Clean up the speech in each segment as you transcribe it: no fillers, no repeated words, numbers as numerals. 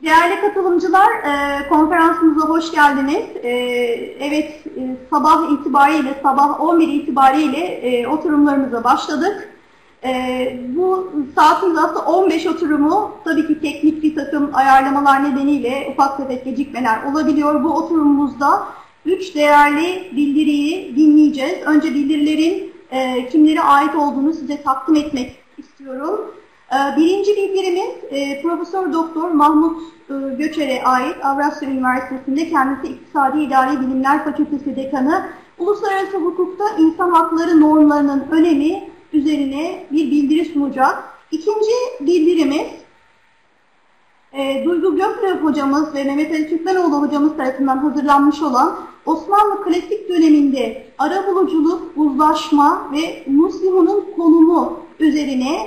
Değerli katılımcılar, konferansımıza hoş geldiniz. Evet, sabah itibariyle, sabah 11 itibariyle oturumlarımıza başladık. Bu saatimiz aslında 15 oturumu, tabii ki teknik bir takım ayarlamalar nedeniyle ufak tefek gecikmeler olabiliyor. Bu oturumumuzda 3 değerli bildiriyi dinleyeceğiz. Önce bildirilerin kimlere ait olduğunu size takdim etmek istiyorum. Birinci bildirimiz Profesör Doktor Mahmut Göçer'e ait, Avrasya Üniversitesi'nde, kendisi İktisadi İdari Bilimler Fakültesi Dekanı. Uluslararası hukukta insan hakları normlarının önemi üzerine bir bildiri sunacak. İkinci bildirimiz Duygu Gökrev hocamız ve Mehmet Ali Türkmenoğlu hocamız tarafından hazırlanmış olan Osmanlı klasik döneminde arabuluculuk, uzlaşma ve Muslihu'nun konumu üzerine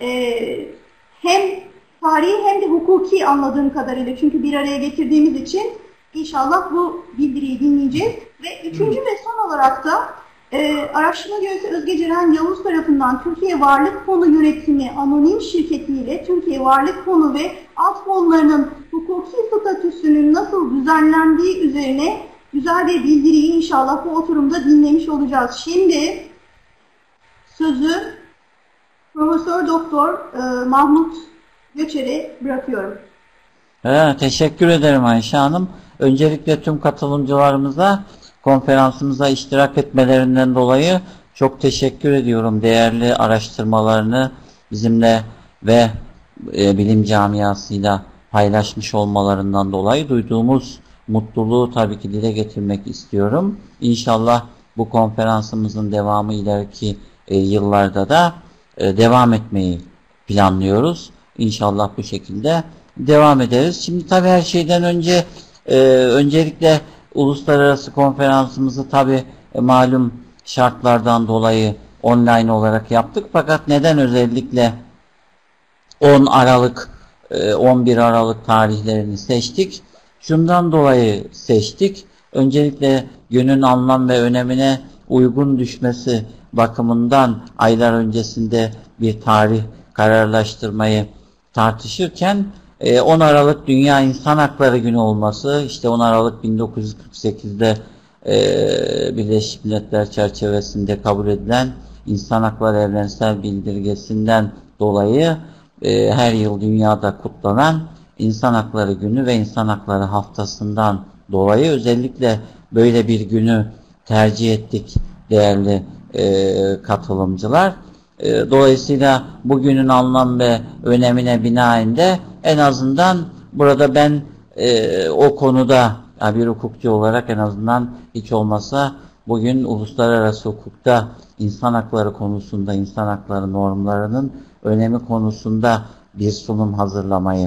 hem tarihi hem de hukuki, anladığım kadarıyla, çünkü bir araya getirdiğimiz için inşallah bu bildiriyi dinleyeceğiz. Ve üçüncü ve son olarak da araştırma görevlisi Özge Ceren Yavuz tarafından Türkiye Varlık Fonu Yönetimi Anonim Şirketi ile Türkiye Varlık Fonu ve alt fonlarının hukuki statüsünün nasıl düzenlendiği üzerine güzel bir bildiriyi inşallah bu oturumda dinlemiş olacağız. Şimdi sözü Profesör Doktor Mahmut Göçer'e bırakıyorum. Teşekkür ederim Ayşe Hanım. Öncelikle tüm katılımcılarımıza konferansımıza iştirak etmelerinden dolayı çok teşekkür ediyorum. Değerli araştırmalarını bizimle ve bilim camiasıyla paylaşmış olmalarından dolayı duyduğumuz mutluluğu tabii ki dile getirmek istiyorum. İnşallah bu konferansımızın devamı ileriki yıllarda da devam etmeyi planlıyoruz. İnşallah bu şekilde devam ederiz. Şimdi tabii her şeyden önce öncelikle uluslararası konferansımızı tabii malum şartlardan dolayı online olarak yaptık. Fakat neden özellikle 10 Aralık 11 Aralık tarihlerini seçtik? Şundan dolayı seçtik. Öncelikle günün anlam ve önemine uygun düşmesi bakımından aylar öncesinde bir tarih kararlaştırmayı tartışırken 10 Aralık Dünya İnsan Hakları Günü olması, işte 10 Aralık 1948'de Birleşmiş Milletler çerçevesinde kabul edilen İnsan Hakları Evrensel Bildirgesi'nden dolayı her yıl dünyada kutlanan İnsan Hakları Günü ve İnsan Hakları Haftası'ndan dolayı özellikle böyle bir günü tercih ettik değerli katılımcılar. Dolayısıyla bugünün anlam ve önemine binaen de en azından burada ben o konuda bir hukukçu olarak en azından hiç olmasa bugün uluslararası hukukta insan hakları konusunda, insan hakları normlarının önemi konusunda bir sunum hazırlamayı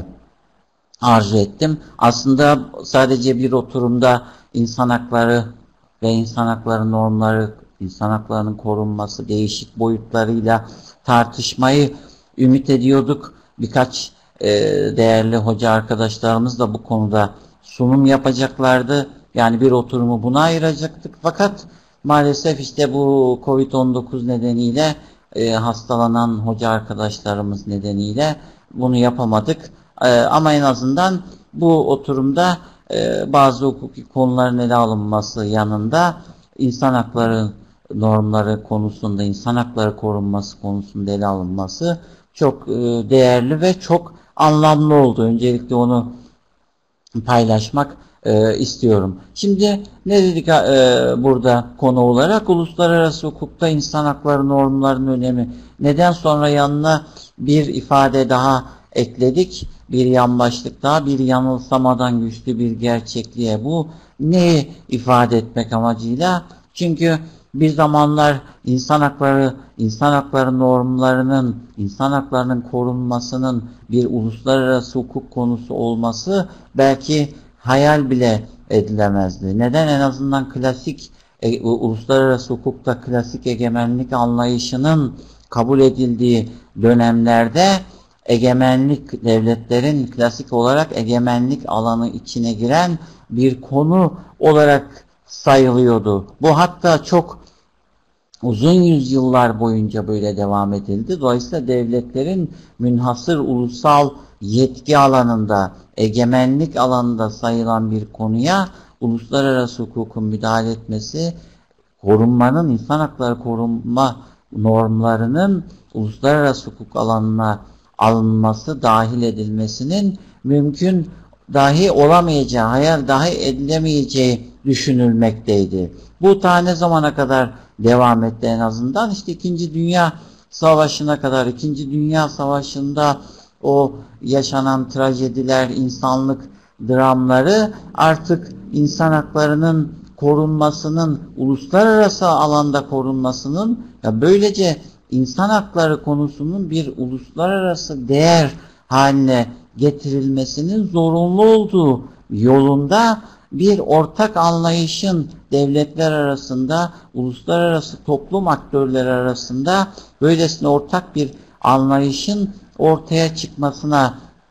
arzu ettim. Aslında sadece bir oturumda insan hakları ve insan hakları normları, insan haklarının korunması değişik boyutlarıyla tartışmayı ümit ediyorduk. Birkaç değerli hoca arkadaşlarımız da bu konuda sunum yapacaklardı. Yani bir oturumu buna ayıracaktık. Fakat maalesef işte bu Covid-19 nedeniyle hastalanan hoca arkadaşlarımız nedeniyle bunu yapamadık. Ama en azından bu oturumda bazı hukuki konuların ele alınması yanında insan hakları normları konusunda, insan hakları korunması konusunda ele alınması çok değerli ve çok anlamlı oldu. Öncelikle onu paylaşmak istiyorum. Şimdi ne dedik burada konu olarak? Uluslararası hukukta insan hakları normlarının önemi. Neden sonra yanına bir ifade daha ekledik? Bir yan başlık daha, bir yanılsamadan güçlü bir gerçekliğe. Bu neyi ifade etmek amacıyla? Çünkü bir zamanlar insan hakları normlarının, insan haklarının korunmasının bir uluslararası hukuk konusu olması belki hayal bile edilemezdi. Neden? En azından klasik uluslararası hukukta klasik egemenlik anlayışının kabul edildiği dönemlerde egemenlik, devletlerin klasik olarak egemenlik alanı içine giren bir konu olarak sayılıyordu. Bu hatta çok uzun yüzyıllar boyunca böyle devam edildi. Dolayısıyla devletlerin münhasır ulusal yetki alanında, egemenlik alanında sayılan bir konuya uluslararası hukukun müdahale etmesi, korunmanın, insan hakları korunma normlarının uluslararası hukuk alanına alınması, dahil edilmesinin mümkün dahi olamayacağı, hayal dahi edilemeyeceği düşünülmekteydi. Bu ta ne zamana kadar devam etti en azından? İşte 2. Dünya Savaşı'na kadar. 2. Dünya Savaşı'nda o yaşanan trajediler, insanlık dramları artık insan haklarının korunmasının, uluslararası alanda korunmasının, ya böylece insan hakları konusunun bir uluslararası değer haline getirilmesinin zorunlu olduğu yolunda bir ortak anlayışın devletler arasında, uluslararası toplum aktörleri arasında böylesine ortak bir anlayışın ortaya çıkmasına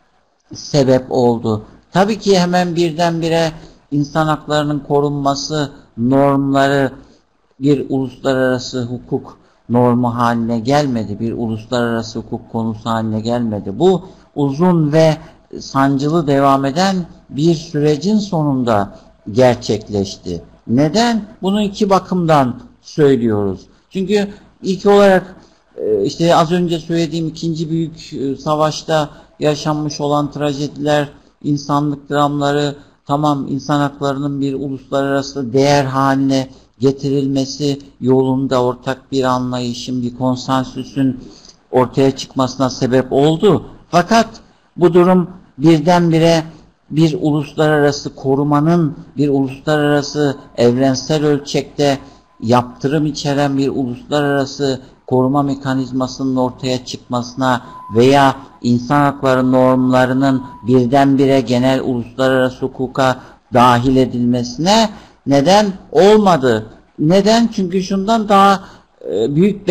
sebep oldu. Tabii ki hemen birdenbire insan haklarının korunması normları bir uluslararası hukuk normu haline gelmedi. Bir uluslararası hukuk konusu haline gelmedi. Bu uzun ve sancılı devam eden bir sürecin sonunda gerçekleşti. Neden? Bunu iki bakımdan söylüyoruz. Çünkü ilk olarak işte az önce söylediğim 2. Büyük Savaş'ta yaşanmış olan trajediler, insanlık dramları, tamam, insan haklarının bir uluslararası değer haline getirilmesi yolunda ortak bir anlayışın, bir konsensüsün ortaya çıkmasına sebep oldu. Fakat bu durum birdenbire bir uluslararası korumanın, bir uluslararası evrensel ölçekte yaptırım içeren bir uluslararası koruma mekanizmasının ortaya çıkmasına veya insan hakları normlarının birdenbire genel uluslararası hukuka dahil edilmesine neden olmadı. Neden? Çünkü şundan daha büyük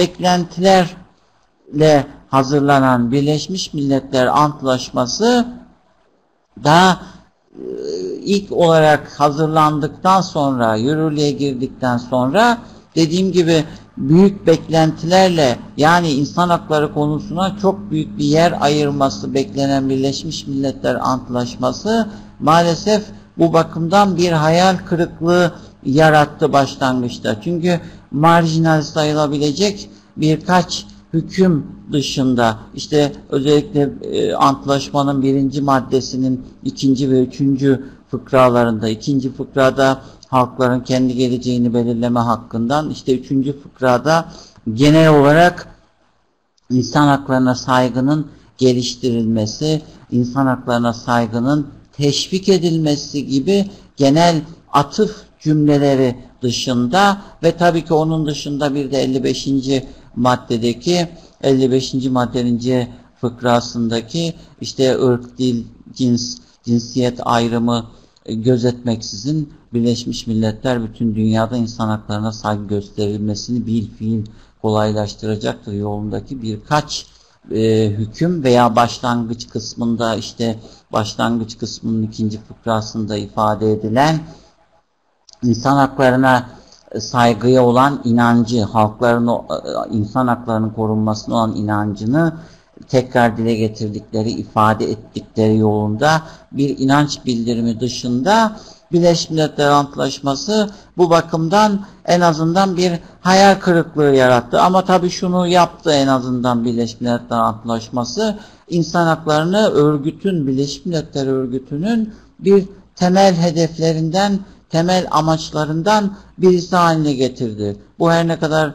beklentilerle hazırlanan Birleşmiş Milletler Antlaşması daha ilk olarak hazırlandıktan sonra, yürürlüğe girdikten sonra dediğim gibi büyük beklentilerle, yani insan hakları konusuna çok büyük bir yer ayırması beklenen Birleşmiş Milletler Antlaşması maalesef bu bakımdan bir hayal kırıklığı yarattı başlangıçta. Çünkü marjinal sayılabilecek birkaç hüküm dışında, işte özellikle antlaşmanın 1. maddesinin 2. ve 3. fıkralarında, 2. fıkrada halkların kendi geleceğini belirleme hakkından, işte 3. fıkrada genel olarak insan haklarına saygının geliştirilmesi, insan haklarına saygının teşvik edilmesi gibi genel atıf cümleleri dışında ve tabii ki onun dışında bir de 55. maddedeki 55. maddenin C fıkrasındaki işte ırk, dil, cinsiyet ayrımı gözetmeksizin Birleşmiş Milletler bütün dünyada insan haklarına saygı gösterilmesini bil fiil kolaylaştıracaktır yolundaki birkaç hüküm veya başlangıç kısmında, işte başlangıç kısmının 2. fıkrasında ifade edilen insan haklarına saygıya olan inancı, halkların insan haklarının korunmasına olan inancını tekrar dile getirdikleri, ifade ettikleri yolunda bir inanç bildirimi dışında Birleşmiş Milletler Antlaşması bu bakımdan en azından bir hayal kırıklığı yarattı. Ama tabii şunu yaptı en azından Birleşmiş Milletler Antlaşması, insan haklarını örgütün, Birleşmiş Milletler Örgütü'nün bir temel hedeflerinden, temel amaçlarından birisi haline getirdi. Bu her ne kadar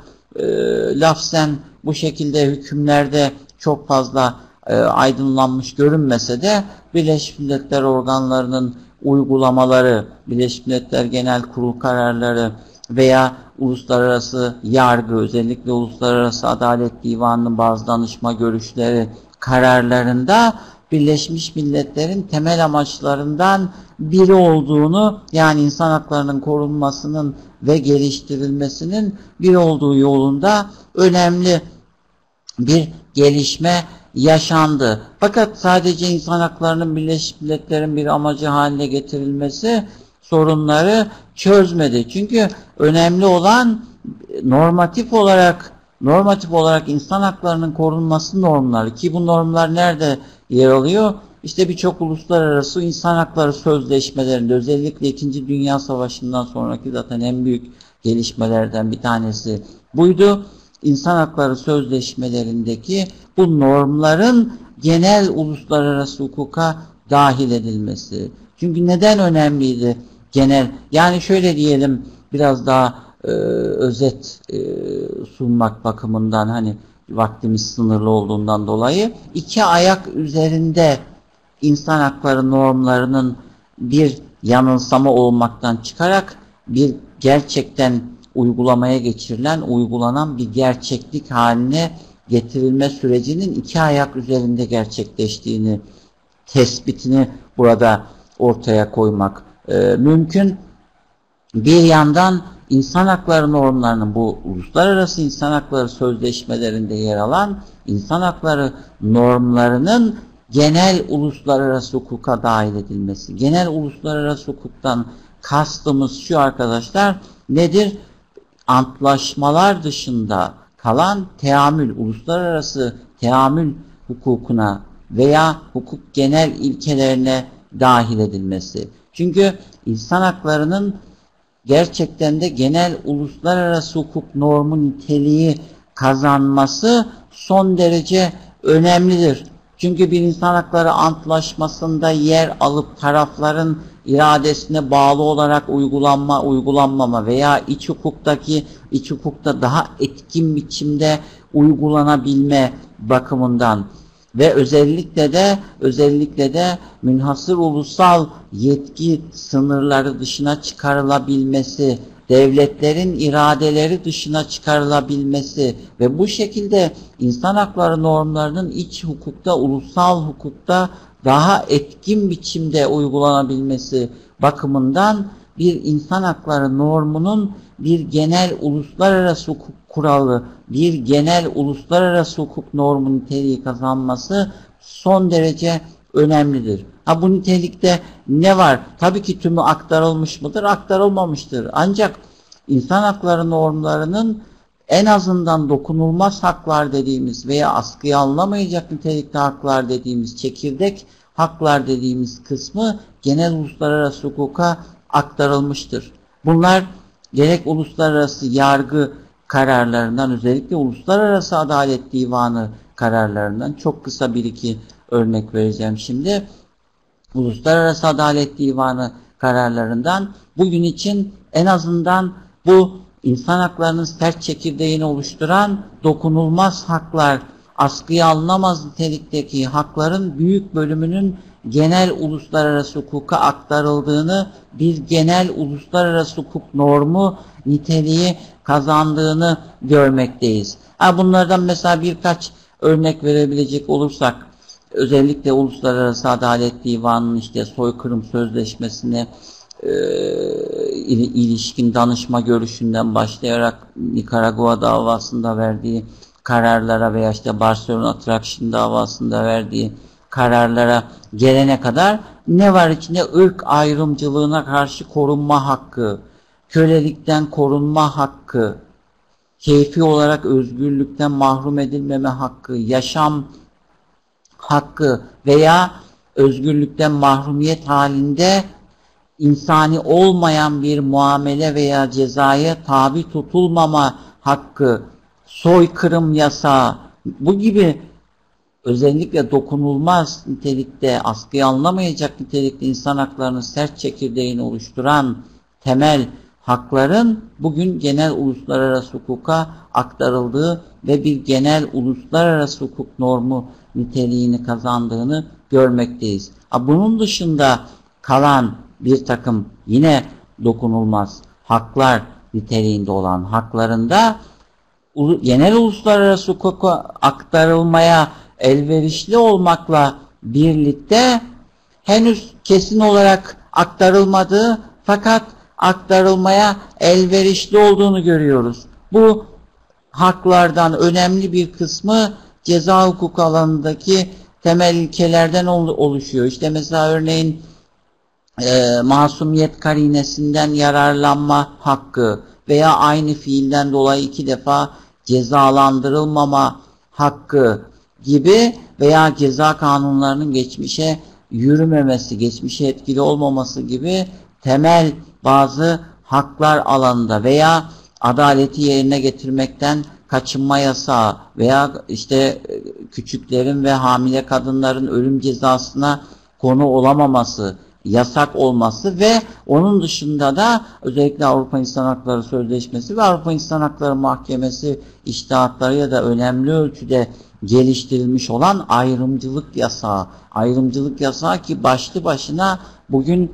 lafzen bu şekilde hükümlerde çok fazla aydınlanmış görünmese de Birleşmiş Milletler organlarının uygulamaları, Birleşmiş Milletler Genel Kurulu kararları veya uluslararası yargı, özellikle Uluslararası Adalet Divanı'nın bazı danışma görüşleri kararlarında Birleşmiş Milletler'in temel amaçlarından biri olduğunu, yani insan haklarının korunmasının ve geliştirilmesinin bir olduğu yolunda önemli bir gelişme yaşandı. Fakat sadece insan haklarının Birleşmiş Milletler'in bir amacı haline getirilmesi sorunları çözmedi. Çünkü önemli olan normatif olarak insan haklarının korunması normları, ki bu normlar nerede yer alıyor? işte birçok uluslararası insan hakları sözleşmelerinde, özellikle 2. Dünya Savaşı'ndan sonraki zaten en büyük gelişmelerden bir tanesi buydu. İnsan hakları sözleşmelerindeki bu normların genel uluslararası hukuka dahil edilmesi. Çünkü neden önemliydi genel? Yani şöyle diyelim, biraz daha özet sunmak bakımından, hani vaktimiz sınırlı olduğundan dolayı, iki ayak üzerinde insan hakları normlarının bir yanılsama olmaktan çıkarak bir gerçekten uygulamaya geçirilen, uygulanan bir gerçeklik haline getirilme sürecinin iki ayak üzerinde gerçekleştiğini, tespitini burada ortaya koymak mümkün. Bir yandan insan hakları normlarının, bu uluslararası insan hakları sözleşmelerinde yer alan insan hakları normlarının genel uluslararası hukuka dahil edilmesi. Genel uluslararası hukuktan kastımız şu arkadaşlar, nedir? Antlaşmalar dışında kalan teamül, uluslararası teamül hukukuna veya hukuk genel ilkelerine dahil edilmesi. Çünkü insan haklarının gerçekten de genel uluslararası hukuk normu niteliği kazanması son derece önemlidir. Çünkü bir insan hakları antlaşmasında yer alıp tarafların iradesine bağlı olarak uygulanmama veya iç hukukta daha etkin biçimde uygulanabilme bakımından ve özellikle de münhasır ulusal yetki sınırları dışına çıkarılabilmesi, devletlerin iradeleri dışına çıkarılabilmesi ve bu şekilde insan hakları normlarının iç hukukta, ulusal hukukta daha etkin biçimde uygulanabilmesi bakımından bir insan hakları normunun bir genel uluslararası hukuk kuralı, bir genel uluslararası hukuk normu niteliği kazanması son derece önemlidir. Bu nitelikte ne var? Tabii ki tümü aktarılmış mıdır? Aktarılmamıştır. Ancak insan hakları normlarının en azından dokunulmaz haklar dediğimiz veya askıya alınamayacak nitelikte haklar dediğimiz, çekirdek haklar dediğimiz kısmı genel uluslararası hukuka aktarılmıştır. Bunlar gerek uluslararası yargı kararlarından, özellikle Uluslararası Adalet Divanı kararlarından, çok kısa bir iki örnek vereceğim şimdi. Uluslararası Adalet Divanı kararlarından bugün için en azından bu insan haklarının sert çekirdeğini oluşturan dokunulmaz haklar, askıya alınamaz nitelikteki hakların büyük bölümünün genel uluslararası hukuka aktarıldığını, bir genel uluslararası hukuk normu niteliği kazandığını görmekteyiz. Bunlardan mesela birkaç örnek verebilecek olursak, özellikle Uluslararası Adalet Divanı'nın işte soykırım sözleşmesine ilişkin danışma görüşünden başlayarak Nikaragua davasında verdiği kararlara veya işte Barcelona Traction davasında verdiği kararlara gelene kadar ne var içinde? Irk ayrımcılığına karşı korunma hakkı, kölelikten korunma hakkı, keyfi olarak özgürlükten mahrum edilmeme hakkı, yaşam hakkı veya özgürlükten mahrumiyet halinde insani olmayan bir muamele veya cezaya tabi tutulmama hakkı, soykırım yasağı, bu gibi özellikle dokunulmaz nitelikte, askıya alınamayacak nitelikte insan haklarının sert çekirdeğini oluşturan temel hakların bugün genel uluslararası hukuka aktarıldığı ve bir genel uluslararası hukuk normu niteliğini kazandığını görmekteyiz. Bunun dışında kalan bir takım yine dokunulmaz haklar niteliğinde olan haklarında genel uluslararası hukuka aktarılmaya elverişli olmakla birlikte henüz kesin olarak aktarılmadığı fakat aktarılmaya elverişli olduğunu görüyoruz. Bu haklardan önemli bir kısmı ceza hukuku alanındaki temel ilkelerden oluşuyor. İşte mesela örneğin masumiyet karinesinden yararlanma hakkı veya aynı fiilden dolayı 2 defa cezalandırılmama hakkı gibi veya ceza kanunlarının geçmişe yürümemesi, geçmişe etkili olmaması gibi temel bazı haklar alanında veya adaleti yerine getirmekten kaçınma yasağı veya işte küçüklerin ve hamile kadınların ölüm cezasına konu olamaması, yasak olması ve onun dışında da özellikle Avrupa İnsan Hakları Sözleşmesi ve Avrupa İnsan Hakları Mahkemesi içtihatlarıyla da önemli ölçüde geliştirilmiş olan ayrımcılık yasağı. Ayrımcılık yasağı ki başlı başına bugün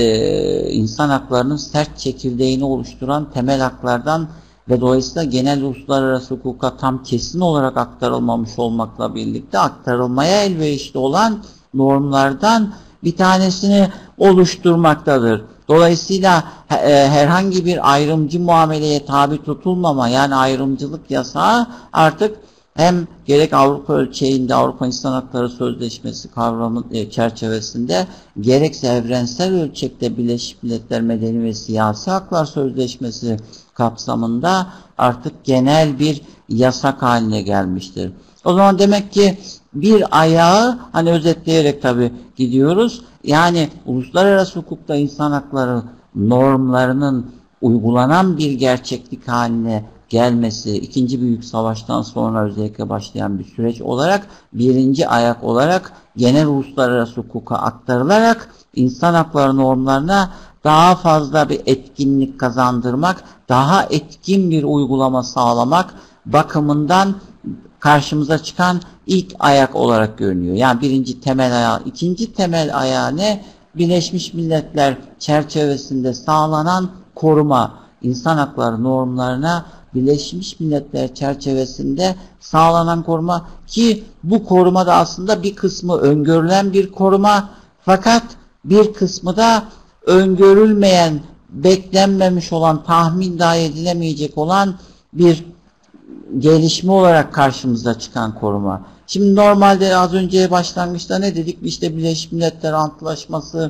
insan haklarının sert çekirdeğini oluşturan temel haklardan ve dolayısıyla genel uluslararası hukuka tam kesin olarak aktarılmamış olmakla birlikte aktarılmaya elverişli olan normlardan bir tanesini oluşturmaktadır. Dolayısıyla herhangi bir ayrımcı muameleye tabi tutulmama, yani ayrımcılık yasağı artık hem gerek Avrupa ölçeğinde Avrupa İnsan Hakları Sözleşmesi kavramı çerçevesinde gerekse evrensel ölçekte Birleşmiş Milletler Medeni ve Siyasi Haklar Sözleşmesi kapsamında artık genel bir yasak haline gelmiştir. O zaman demek ki bir ayağı, hani özetleyerek tabii gidiyoruz, yani uluslararası hukukta insan hakları normlarının uygulanan bir gerçeklik haline gelmesi, İkinci Büyük Savaş'tan sonra özellikle başlayan bir süreç olarak, birinci ayak olarak genel uluslararası hukuka aktarılarak insan hakları normlarına daha fazla bir etkinlik kazandırmak, daha etkin bir uygulama sağlamak bakımından karşımıza çıkan ilk ayak olarak görünüyor. Yani birinci temel ayağı. İkinci temel ayağı ne? Birleşmiş Milletler çerçevesinde sağlanan koruma, insan hakları normlarına Birleşmiş Milletler çerçevesinde sağlanan koruma, ki bu koruma da aslında bir kısmı öngörülen bir koruma, fakat bir kısmı da öngörülmeyen, beklenmemiş olan, tahmin dahi edilemeyecek olan bir gelişme olarak karşımıza çıkan koruma. Şimdi normalde az önce başlangıçta ne dedik? İşte Birleşmiş Milletler Antlaşması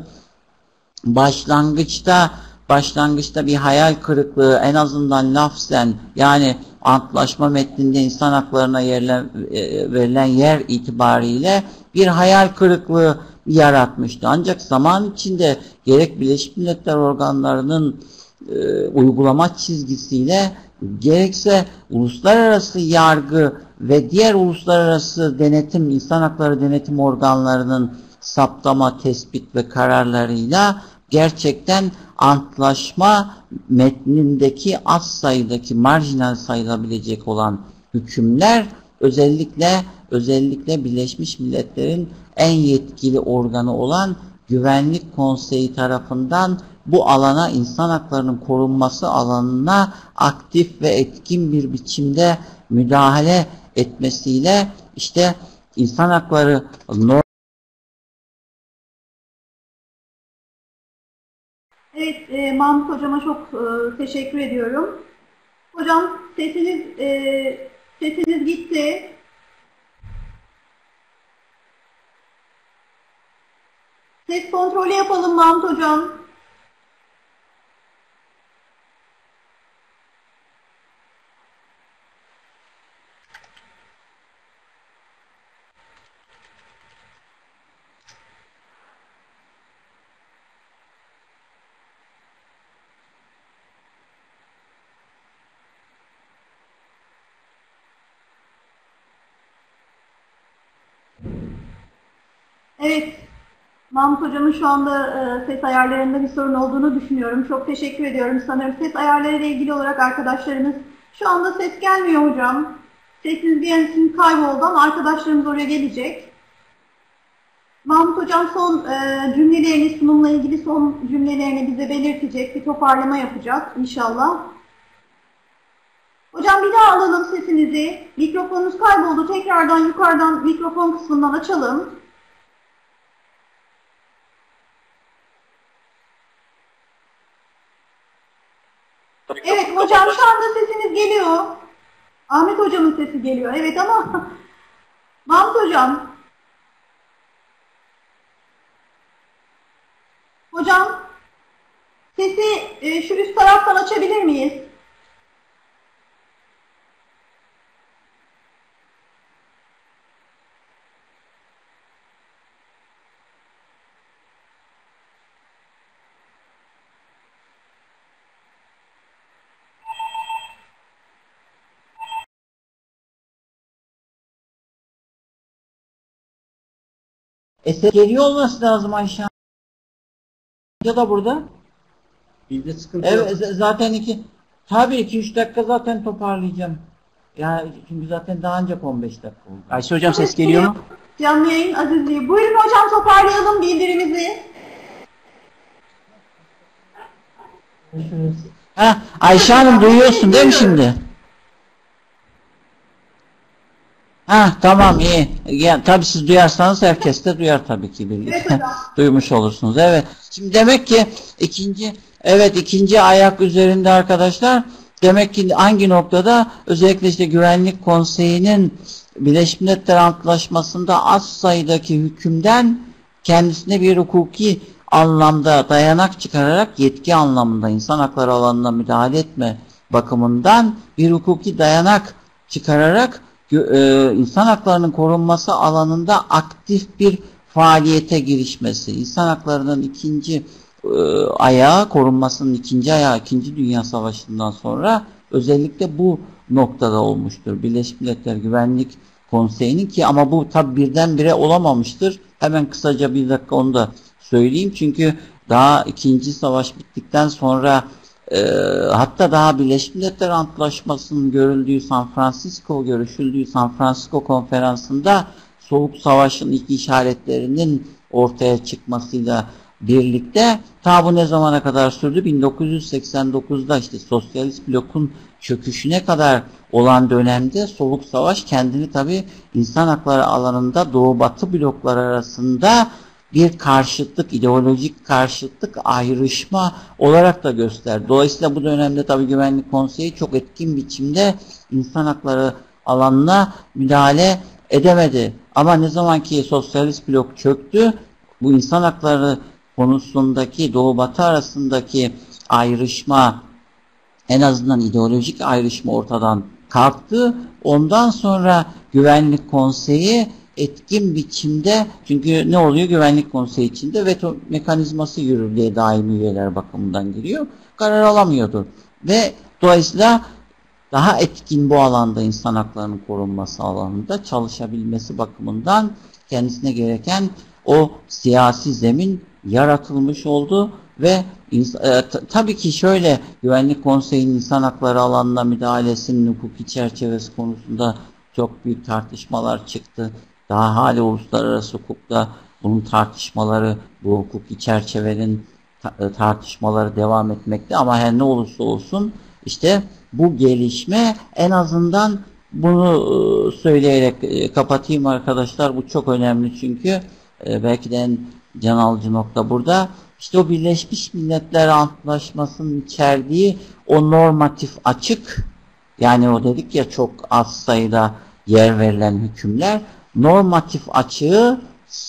başlangıçta bir hayal kırıklığı, en azından lafzen, yani antlaşma metninde insan haklarına verilen yer itibariyle bir hayal kırıklığı yaratmıştı. Ancak zaman içinde gerek Birleşmiş Milletler organlarının uygulama çizgisiyle gerekse uluslararası yargı ve diğer uluslararası denetim, insan hakları denetim organlarının saptama, tespit ve kararlarıyla gerçekten antlaşma metnindeki az sayıdaki, marjinal sayılabilecek olan hükümler özellikle Birleşmiş Milletler'in en yetkili organı olan Güvenlik Konseyi tarafından bu alana, insan haklarının korunması alanına aktif ve etkin bir biçimde müdahale etmesiyle işte insan hakları Evet, Mahmut Hocama çok teşekkür ediyorum. Hocam sesiniz gitti. Ses kontrolü yapalım Mahmut Hocam. Evet, Mahmut Hocam'ın şu anda ses ayarlarında bir sorun olduğunu düşünüyorum. Çok teşekkür ediyorum. Sanırım ses ayarları ile ilgili olarak arkadaşlarımız, şu anda ses gelmiyor hocam. Sesiniz bir an için kayboldu ama arkadaşlarımız oraya gelecek. Mahmut Hocam son cümlelerini, sunumla ilgili son cümlelerini bize belirtecek, bir toparlama yapacak inşallah. Hocam bir daha alalım sesinizi. Mikrofonunuz kayboldu. Tekrardan yukarıdan mikrofon kısmından açalım. Evet hocam, şu anda sesiniz geliyor. Ahmet hocamın sesi geliyor. Evet ama Mahmut hocam. Hocam sesi şu üst taraftan açabilir miyiz? Ses geliyor olması lazım Ayşe Hanım. Ya da burada. Bizde sıkıntı Evet, yok. zaten tabii 2-3 dakika zaten toparlayacağım. Yani çünkü zaten daha ancak 15 dakika oldu. Ayşe hocam ses geliyor mu? Canlı yayın azizliği. Buyurun hocam, toparlayalım bildirimizi. Ha, Ayşe Hanım duyuyorsun değil mi şimdi? Ha, tamam, iyi. Ya, tabii siz duyarsanız herkes de duyar tabii ki birlikte. Evet hocam. Duymuş olursunuz. Evet. Şimdi demek ki ikinci ayak üzerinde arkadaşlar, demek ki hangi noktada özellikle işte Güvenlik Konseyi'nin Birleşmiş Milletler Antlaşması'nda az sayıdaki hükümden kendisine bir hukuki anlamda dayanak çıkararak, yetki anlamında insan hakları alanına müdahale etme bakımından bir hukuki dayanak çıkararak insan haklarının korunması alanında aktif bir faaliyete girişmesi, insan haklarının ikinci ayağı, korunmasının ikinci ayağı 2. Dünya Savaşı'ndan sonra özellikle bu noktada olmuştur. Birleşmiş Milletler Güvenlik Konseyi'nin, ki ama bu tabi birdenbire olamamıştır. Hemen kısaca bir dakika onu da söyleyeyim. Çünkü daha 2. Savaş bittikten sonra hatta daha Birleşmiş Milletler Antlaşması'nın görüşüldüğü San Francisco konferansında Soğuk Savaş'ın ilk işaretlerinin ortaya çıkmasıyla birlikte ta bu ne zamana kadar sürdü? 1989'da işte sosyalist blokun çöküşüne kadar olan dönemde Soğuk Savaş kendini tabi insan hakları alanında Doğu Batı bloklar arasında bir karşıtlık, ideolojik karşıtlık, ayrışma olarak da gösterdi. Dolayısıyla bu dönemde tabii Güvenlik Konseyi çok etkin biçimde insan hakları alanına müdahale edemedi. Ama ne zaman ki sosyalist blok çöktü, bu insan hakları konusundaki Doğu Batı arasındaki ayrışma, en azından ideolojik ayrışma ortadan kalktı. Ondan sonra Güvenlik Konseyi etkin biçimde, çünkü ne oluyor Güvenlik Konseyi içinde? Veto mekanizması yürürlüğe daimi üyeler bakımından giriyor. Karar alamıyordu. Ve dolayısıyla daha etkin bu alanda, insan haklarının korunması alanında çalışabilmesi bakımından kendisine gereken o siyasi zemin yaratılmış oldu ve tabii ki şöyle, Güvenlik Konseyi'nin insan hakları alanına müdahalesinin hukuki çerçevesi konusunda çok büyük tartışmalar çıktı. Daha hala uluslararası hukukta bunun tartışmaları, bu hukuki çerçevenin tartışmaları devam etmekte, ama her ne olursa olsun işte bu gelişme, en azından bunu söyleyerek kapatayım arkadaşlar, bu çok önemli çünkü belki de en can alıcı nokta burada. İşte o Birleşmiş Milletler Antlaşması'nın içerdiği o normatif açık, yani o dedik ya çok az sayıda yer verilen hükümler, normatif açığı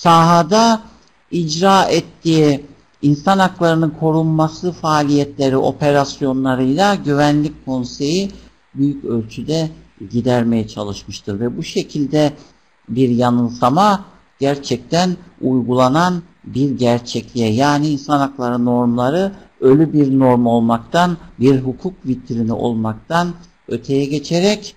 sahada icra ettiği insan haklarının korunması faaliyetleri, operasyonlarıyla Güvenlik Konseyi büyük ölçüde gidermeye çalışmıştır. Ve bu şekilde bir yanılsama gerçekten uygulanan bir gerçekliğe, yani insan hakları normları ölü bir norm olmaktan, bir hukuk vitrini olmaktan öteye geçerek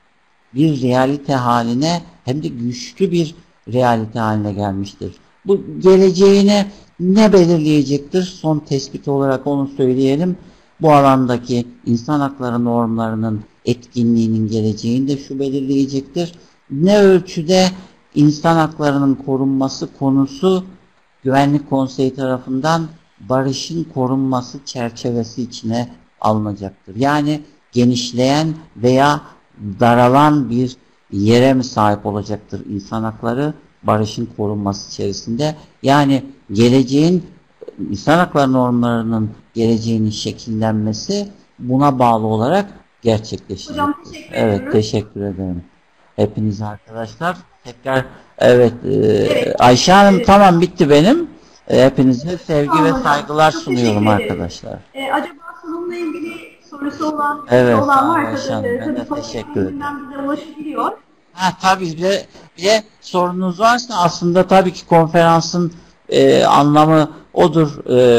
bir realite haline, hem de güçlü bir realite haline gelmiştir. Bu geleceğini ne belirleyecektir? Son tespit olarak onu söyleyelim. Bu alandaki insan hakları normlarının etkinliğinin geleceğini de şu belirleyecektir: ne ölçüde insan haklarının korunması konusu Güvenlik Konseyi tarafından barışın korunması çerçevesi içine alınacaktır. Yani genişleyen veya daralan bir yere mi sahip olacaktır insan hakları barışın korunması içerisinde? Yani geleceğin, insan hakları normlarının geleceğinin şekillenmesi buna bağlı olarak gerçekleşecektir. Hocam teşekkür Evet, ediyoruz. teşekkür ederim. Hepinize arkadaşlar. Tekrar evet, Ayşe Hanım, Evet. Tamam, bitti benim. Hepinize sevgi Tamam ve hocam. saygılar Çok sunuyorum teşekkür ederim. arkadaşlar. Acaba sunumla ilgili sorusu olan, Evet, olan Ayşe varsa Hanım, ben de tabii sosyal teşekkür ederim. medyamdan bize ulaşabiliyor. Tabii bir de sorunuz varsa, aslında tabii ki konferansın anlamı odur.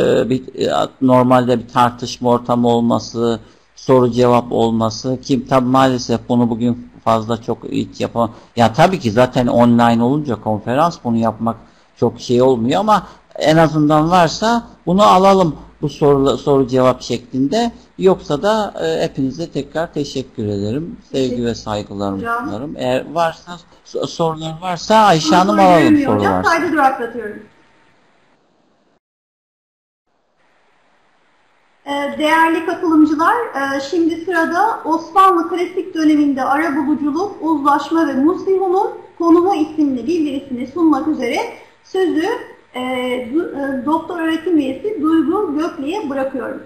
Normalde bir tartışma ortamı olması, soru cevap olması, ki tabii maalesef bunu bugün fazla çok hiç yapamam. Ya tabii ki zaten online olunca konferans, bunu yapmak çok şey olmuyor ama en azından varsa bunu alalım bu soru cevap şeklinde. Yoksa da hepinize tekrar teşekkür ederim. Sevgi ve saygılarımı sunarım. Eğer varsa sorular varsa Ayşe Hanım alalım sorular. Kaydı duraklatıyorum. Değerli katılımcılar, şimdi sırada Osmanlı klasik döneminde arabuluculuk, uzlaşma ve Muslihun'un konumu isimli bildirisini sunmak üzere sözü doktor öğretim üyesi Duygu Gökli'ye bırakıyorum.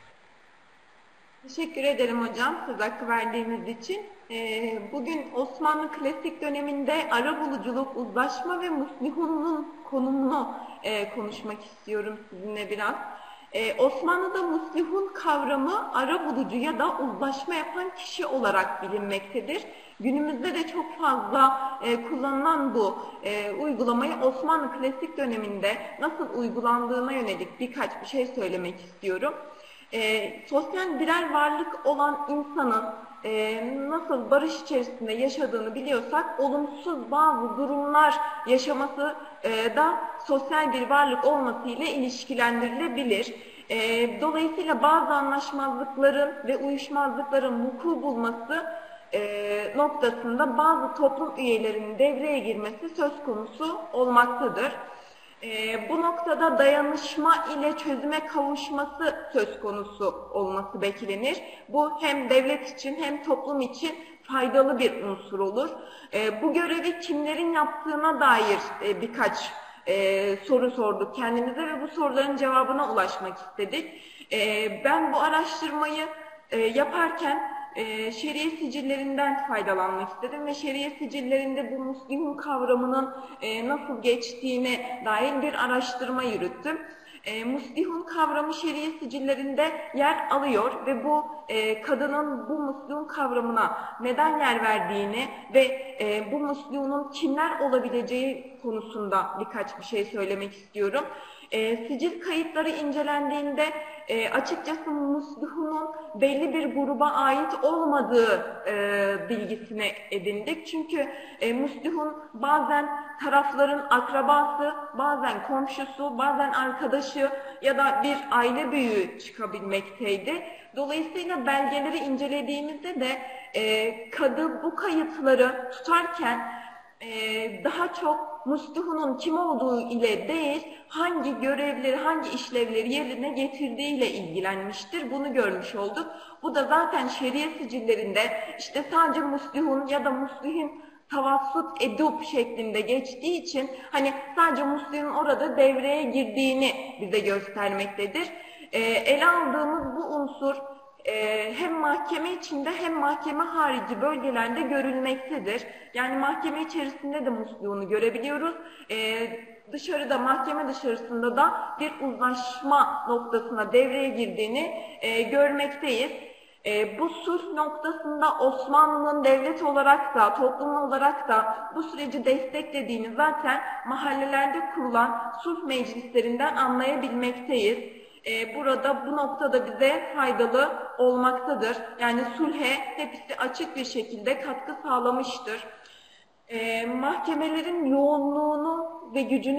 Teşekkür ederim hocam söz hakkı verdiğiniz için. Bugün Osmanlı klasik döneminde arabuluculuk, uzlaşma ve Muslihun'un konumunu konuşmak istiyorum sizinle biraz. Osmanlı'da Muslihun kavramı arabulucu ya da uzlaşma yapan kişi olarak bilinmektedir. Günümüzde de çok fazla kullanılan bu uygulamayı Osmanlı klasik döneminde nasıl uygulandığına yönelik birkaç bir şey söylemek istiyorum. Sosyal birer varlık olan insanın nasıl barış içerisinde yaşadığını biliyorsak olumsuz bazı durumlar yaşaması da sosyal bir varlık olması ile ilişkilendirilebilir. Dolayısıyla bazı anlaşmazlıkların ve uyuşmazlıkların vuku bulması noktasında bazı toplum üyelerinin devreye girmesi söz konusu olmaktadır. Bu noktada dayanışma ile çözüme kavuşması söz konusu olması beklenir. Bu hem devlet için hem toplum için faydalı bir unsur olur. Bu görevi kimlerin yaptığına dair birkaç soru sorduk kendimize ve bu soruların cevabına ulaşmak istedik. Ben bu araştırmayı yaparken şeriye sicillerinden faydalanmak istedim ve şeriye sicillerinde bu Muslihun kavramının nasıl geçtiğine dair bir araştırma yürüttüm. Muslihun kavramı şeriye sicillerinde yer alıyor ve bu kadının bu Muslihun kavramına neden yer verdiğini ve bu Muslihunun kimler olabileceği konusunda birkaç bir şey söylemek istiyorum. Sicil kayıtları incelendiğinde açıkçası Muslihun'un belli bir gruba ait olmadığı bilgisine edindik. Çünkü Muslihun bazen tarafların akrabası, bazen komşusu, bazen arkadaşı ya da bir aile büyüğü çıkabilmekteydi. Dolayısıyla belgeleri incelediğimizde de kadı bu kayıtları tutarken daha çok Muslihun'un kim olduğu ile değil, hangi görevleri, hangi işlevleri yerine getirdiği ile ilgilenmiştir. Bunu görmüş olduk. Bu da zaten şeriye sicillerinde işte sadece Muslihun ya da Muslihin tavassut edub şeklinde geçtiği için hani sadece Muslihun orada devreye girdiğini bize göstermektedir. Ele aldığımız bu unsur hem mahkeme içinde hem mahkeme harici bölgelerde görülmektedir. Yani mahkeme içerisinde de Muslihun'u görebiliyoruz. Dışarıda, mahkeme dışarısında da bir uzlaşma noktasına devreye girdiğini görmekteyiz. Bu sulh noktasında Osmanlı'nın devlet olarak da, toplum olarak da bu süreci desteklediğini zaten mahallelerde kurulan sulh meclislerinden anlayabilmekteyiz. Burada bu noktada bize faydalı olmaktadır. Yani sulhe hepsi açık bir şekilde katkı sağlamıştır. Mahkemelerin yoğunluğunu ve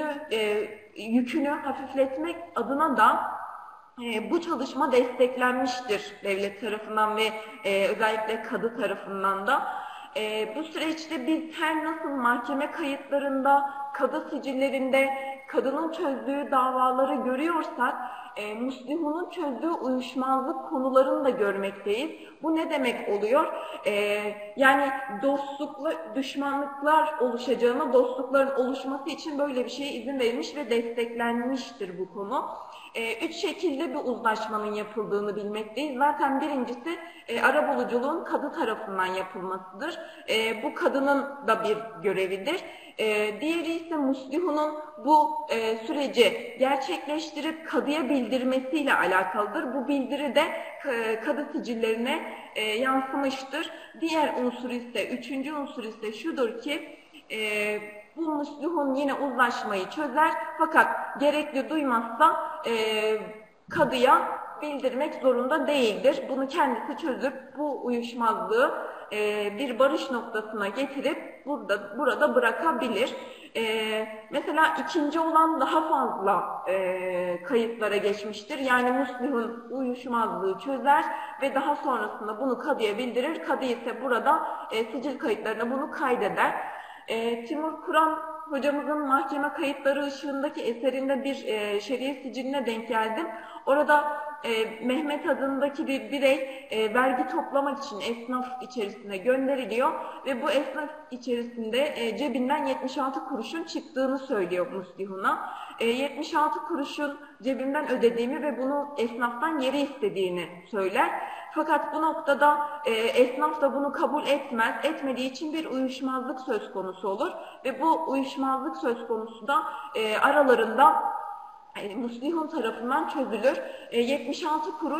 yükünü hafifletmek adına da bu çalışma desteklenmiştir devlet tarafından ve özellikle kadı tarafından da. Bu süreçte biz her nasıl mahkeme kayıtlarında, kadı sicillerinde kadının çözdüğü davaları görüyorsak, Muslihun'un çözdüğü uyuşmazlık konularını da görmekteyiz. Bu ne demek oluyor? Yani düşmanlıklar oluşacağına, dostlukların oluşması için böyle bir şeye izin verilmiş ve desteklenmiştir bu konu. 3 şekilde bir uzlaşmanın yapıldığını bilmekteyiz. Zaten birincisi arabuluculuğun kadı tarafından yapılmasıdır. Bu kadının da bir görevidir. Diğeri ise Muslihun'un bu süreci gerçekleştirip kadıya bildirmesiyle alakalıdır. Bu bildiri de kadı sicillerine yansımıştır. Diğer unsur ise, üçüncü unsur ise şudur ki bu Muslihun yine uzlaşmayı çözer fakat gerekli duymazsa kadıya bildirmek zorunda değildir. Bunu kendisi çözüp bu uyuşmazlığı bir barış noktasına getirip burada bırakabilir. Mesela ikinci olan daha fazla kayıtlara geçmiştir. Yani muslihun uyuşmazlığı çözer ve daha sonrasında bunu kadıya bildirir. Kadı ise burada sicil kayıtlarına bunu kaydeder. Timur Kur'an hocamızın mahkeme kayıtları ışığındaki eserinde bir şeriye siciline denk geldim. Orada Mehmet adındaki bir birey vergi toplamak için esnaf içerisine gönderiliyor ve bu esnaf içerisinde cebinden 76 kuruşun çıktığını söylüyor muslihuna. 76 kuruşun cebimden ödediğimi ve bunu esnaftan geri istediğini söyler. Fakat bu noktada esnaf da bunu kabul etmez. Etmediği için bir uyuşmazlık söz konusu olur ve bu uyuşmazlık söz konusu da aralarında muslihun tarafından çözülür. 76 kuruş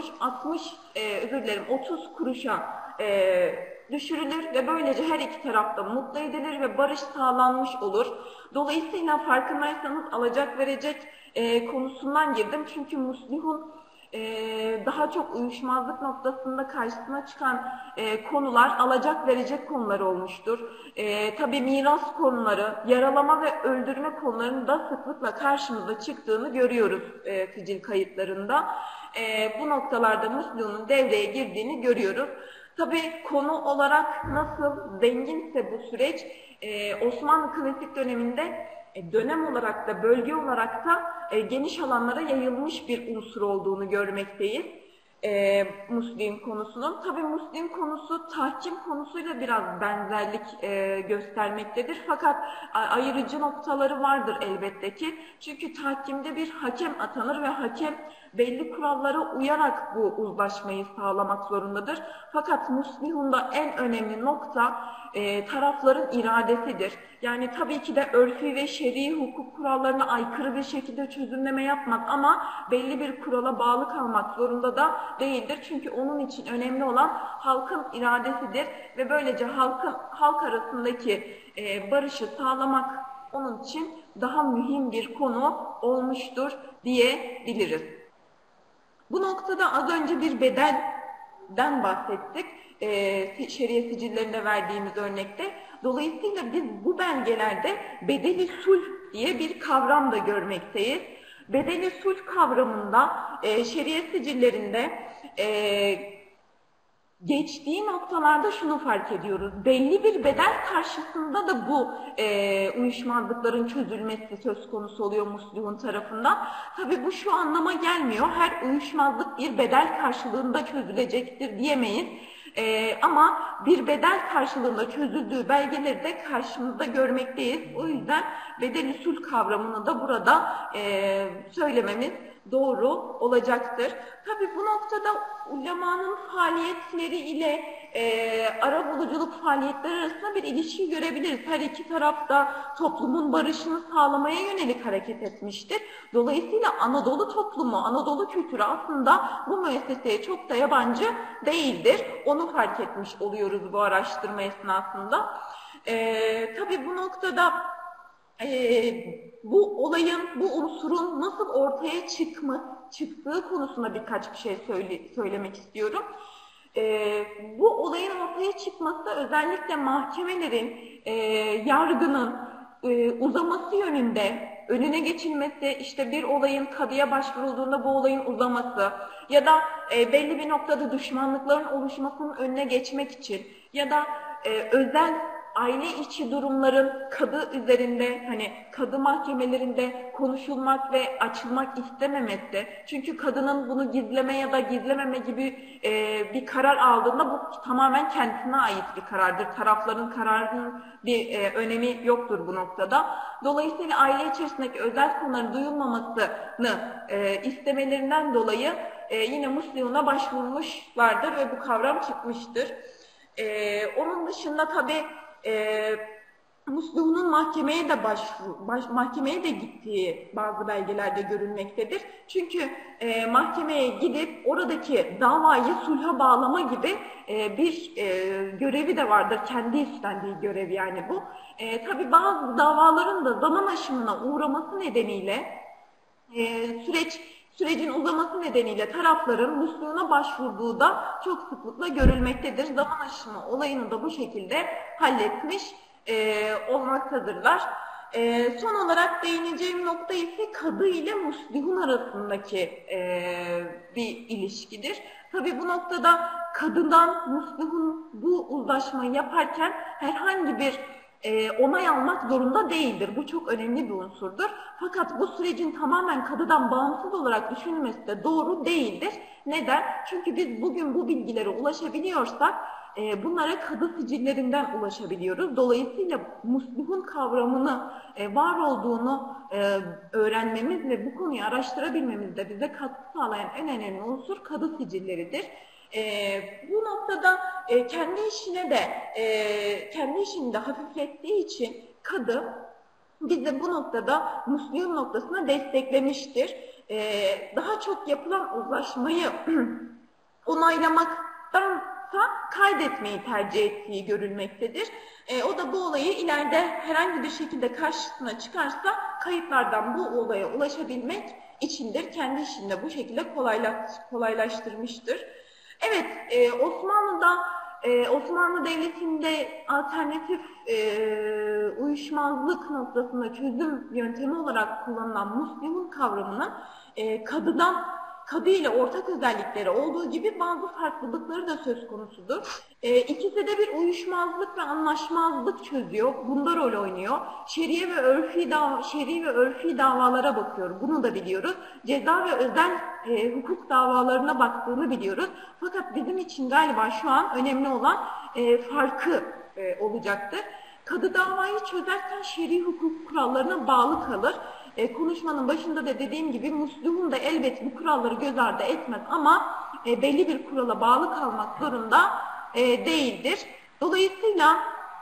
30 kuruşa düşürülür ve böylece her iki tarafta mutlu edilir ve barış sağlanmış olur. Dolayısıyla farkındaysanız alacak verecek konusundan girdim. Çünkü muslihun daha çok uyuşmazlık noktasında karşısına çıkan konular alacak verecek konular olmuştur. Tabii miras konuları, yaralama ve öldürme konularının da sıklıkla karşımıza çıktığını görüyoruz sicil kayıtlarında. Bu noktalarda muslihun devreye girdiğini görüyoruz. Tabii konu olarak nasıl zenginse bu süreç Osmanlı klasik döneminde dönem olarak da bölge olarak da geniş alanlara yayılmış bir unsur olduğunu görmekteyiz. Muslim konusunun. Tabii Muslim konusu tahkim konusuyla biraz benzerlik göstermektedir. Fakat ayırıcı noktaları vardır elbette ki. Çünkü tahkimde bir hakem atanır ve hakem belli kurallara uyarak bu uzlaşmayı sağlamak zorundadır. Fakat muslihunda en önemli nokta tarafların iradesidir. Yani tabii ki de örfi ve şer'i hukuk kurallarına aykırı bir şekilde çözümleme yapmaz ama belli bir kurala bağlı kalmak zorunda da değildir. Çünkü onun için önemli olan halkın iradesidir ve böylece halk arasındaki barışı sağlamak onun için daha mühim bir konu olmuştur diyebiliriz. Bu noktada az önce bir bedelden bahsettik. Şeriye sicillerinde verdiğimiz örnekte. Dolayısıyla biz bu belgelerde bedeli sulh diye bir kavram da görmekteyiz. Bedeli sulh kavramında şeriye sicillerinde geçtiği noktalarda şunu fark ediyoruz. Belli bir bedel karşısında da bu uyuşmazlıkların çözülmesi söz konusu oluyor muslihun tarafından. Tabii bu şu anlama gelmiyor. Her uyuşmazlık bir bedel karşılığında çözülecektir diyemeyiz. Ama bir bedel karşılığında çözüldüğü belgeleri de karşımızda görmekteyiz. O yüzden bedel usul kavramını da burada söylememiz doğru olacaktır. Tabii bu noktada ulemanın faaliyetleri ile arabuluculuk faaliyetleri arasında bir ilişki görebiliriz. Her iki taraf da toplumun barışını sağlamaya yönelik hareket etmiştir. Dolayısıyla Anadolu toplumu, Anadolu kültürü aslında bu müesseseye çok da yabancı değildir. Onu fark etmiş oluyoruz bu araştırma esnasında. Tabii bu noktada bu olayın, bu unsurun nasıl ortaya çıktığı konusunda birkaç bir şey söylemek istiyorum. Bu olayın ortaya çıkması özellikle mahkemelerin, yargının uzaması yönünde, önüne geçilmesi, işte bir olayın kadıya başvurulduğunda bu olayın uzaması ya da belli bir noktada düşmanlıkların oluşmasının önüne geçmek için ya da özel aile içi durumların kadı üzerinde, hani kadı mahkemelerinde konuşulmak ve açılmak istememesi. Çünkü kadının bunu gizleme ya da gizlememe gibi bir karar aldığında bu tamamen kendisine ait bir karardır. Tarafların kararının bir önemi yoktur bu noktada. Dolayısıyla aile içerisindeki özel konuların duyulmamasını istemelerinden dolayı yine muslihuna başvurmuşlardır ve bu kavram çıkmıştır. Onun dışında tabii muslihunun mahkemeye de gittiği bazı belgelerde görülmektedir. Çünkü mahkemeye gidip oradaki davayı sulha bağlama gibi bir görevi de vardır. Kendi üstlendiği görev yani bu. Tabii bazı davaların da zaman aşımına uğraması nedeniyle süreç sürecin uzaması nedeniyle tarafların musluğuna başvurduğu da çok sıklıkla görülmektedir. Zaman aşımı olayını da bu şekilde halletmiş olmaktadırlar. Son olarak değineceğim nokta ise kadı ile muslihun arasındaki bir ilişkidir. Tabii bu noktada kadıdan muslihun bu uzlaşmayı yaparken herhangi bir onay almak zorunda değildir. Bu çok önemli bir unsurdur. Fakat bu sürecin tamamen kadıdan bağımsız olarak düşünülmesi de doğru değildir. Neden? Çünkü biz bugün bu bilgilere ulaşabiliyorsak bunlara kadı sicillerinden ulaşabiliyoruz. Dolayısıyla muslihun kavramını var olduğunu öğrenmemiz ve bu konuyu araştırabilmemizde bize katkı sağlayan en önemli unsur kadı sicilleridir. Bu noktada kendi işini de hafiflettiği için kadı bizi bu noktada muslihun noktasına desteklemiştir. Daha çok yapılan uzlaşmayı onaylamaktansa kaydetmeyi tercih ettiği görülmektedir. O da bu olayı ileride herhangi bir şekilde karşısına çıkarsa kayıtlardan bu olaya ulaşabilmek içindir. Kendi işini de bu şekilde kolaylaştırmıştır. Evet, Osmanlı Devleti'nde alternatif uyuşmazlık noktasında çözüm yöntemi olarak kullanılan muslihun kavramının kadı ile ortak özellikleri olduğu gibi bazı farklılıkları da söz konusudur. İkisi de bir uyuşmazlık ve anlaşmazlık çözüyor. Bunda rol oynuyor. Şer'i ve örfi davalara bakıyor. Bunu da biliyoruz. Ceza ve özel hukuk davalarına baktığını biliyoruz. Fakat bizim için galiba şu an önemli olan farkı olacaktır. Kadı davayı çözerken şer'i hukuk kurallarına bağlı kalır. Konuşmanın başında da dediğim gibi muslihun da elbet bu kuralları göz ardı etmez ama belli bir kurala bağlı kalmak zorunda değildir. Dolayısıyla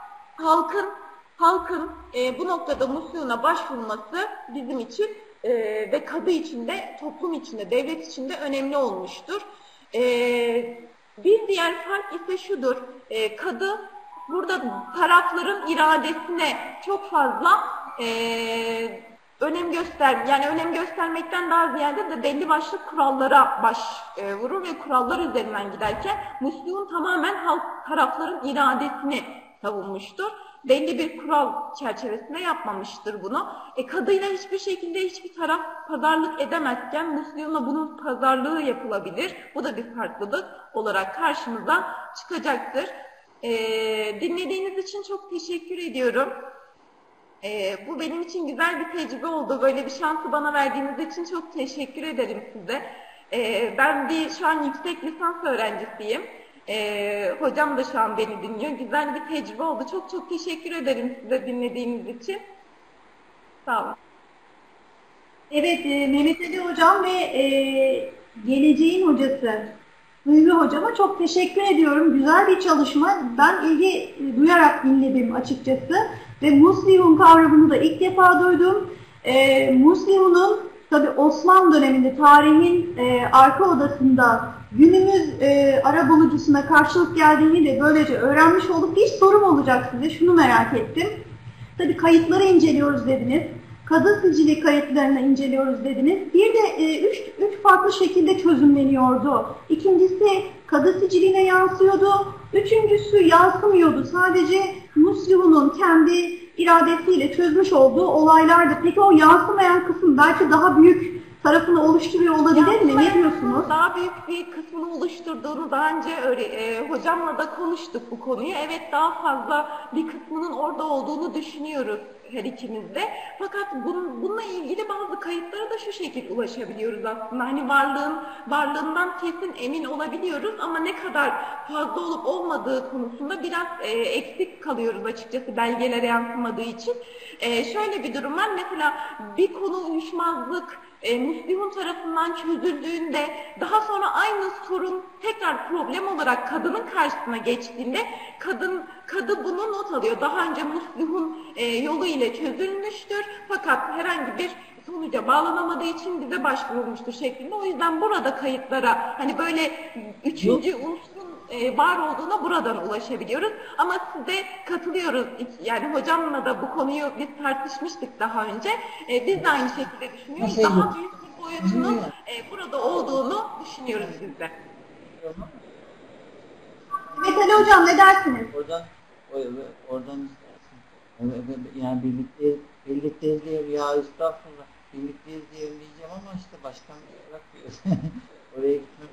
halkın bu noktada muslihuna başvurması bizim için ve kadı için de, toplum için de, devlet için de önemli olmuştur. Bir diğer fark ise şudur. Kadı burada tarafların iradesine çok fazla önem göstermekten daha ziyade de belli başlı kurallara başvurur ve kurallar üzerinden giderken muslihun tamamen tarafların iradesini savunmuştur. Belli bir kural çerçevesinde yapmamıştır bunu. Kadıyla hiçbir şekilde hiçbir taraf pazarlık edemezken muslihunla bunun pazarlığı yapılabilir. Bu da bir farklılık olarak karşımıza çıkacaktır. Dinlediğiniz için çok teşekkür ediyorum. Bu benim için güzel bir tecrübe oldu. Böyle bir şansı bana verdiğiniz için çok teşekkür ederim size. Ben şu an yüksek lisans öğrencisiyim. Hocam da şu an beni dinliyor. Güzel bir tecrübe oldu. Çok çok teşekkür ederim size dinlediğiniz için. Sağ olun. Evet, Mehmet Ali Hocam ve geleceğin hocası Duygu Hocama çok teşekkür ediyorum. Güzel bir çalışma. Ben ilgi duyarak dinledim açıkçası. Ve muslihun kavramını da ilk defa duydum. Muslihunun tabi Osmanlı döneminde tarihin arka odasında günümüz arabulucusuna karşılık geldiğini de böylece öğrenmiş olduk. Bir sorum olacak size. Şunu merak ettim. Tabi kayıtları inceliyoruz dediniz. Kadı sicili kayıtlarını inceliyoruz dediniz. Bir de üç farklı şekilde çözümleniyordu. İkincisi kadı siciline yansıyordu. Üçüncüsü yansımıyordu. Sadece muslihunun kendi iradesiyle çözmüş olduğu olaylardı. Peki o yansımayan kısım belki daha büyük tarafını oluşturuyor olabilir mi? Ne diyorsunuz? Daha büyük bir kısmını oluşturduğunu daha önce hocamla da konuştuk bu konuyu. Evet, daha fazla bir kısmının orada olduğunu düşünüyoruz her ikimiz de. Fakat bununla ilgili bazı kayıtlara da şu şekilde ulaşabiliyoruz aslında. Hani varlığından kesin emin olabiliyoruz ama ne kadar fazla olup olmadığı konusunda biraz eksik kalıyoruz açıkçası belgelere yansımadığı için. Şöyle bir durum var. Mesela bir konu uyuşmazlık muslihun tarafından çözüldüğünde daha sonra aynı sorun tekrar problem olarak kadının karşısına geçtiğinde kadı bunu not alıyor. Daha önce muslihun yolu ile çözülmüştür fakat herhangi bir sonuca bağlanamadığı için bize başvurulmuştur şeklinde. O yüzden burada kayıtlara hani böyle üçüncü unsurun var olduğuna buradan ulaşabiliyoruz. Ama size katılıyoruz. Yani hocamla da bu konuyu biz tartışmıştık daha önce. Biz de aynı şekilde düşünüyoruz. Daha büyük bir boyutunun düşünüyoruz biz de. Evet Ali Hocam, ne dersiniz? Oradan istersin. Yani birlikteyiz diye ya estağfurullah. Birlikteyiz diye diyeceğim ama işte başkan bırakmıyor. Oraya gitmek.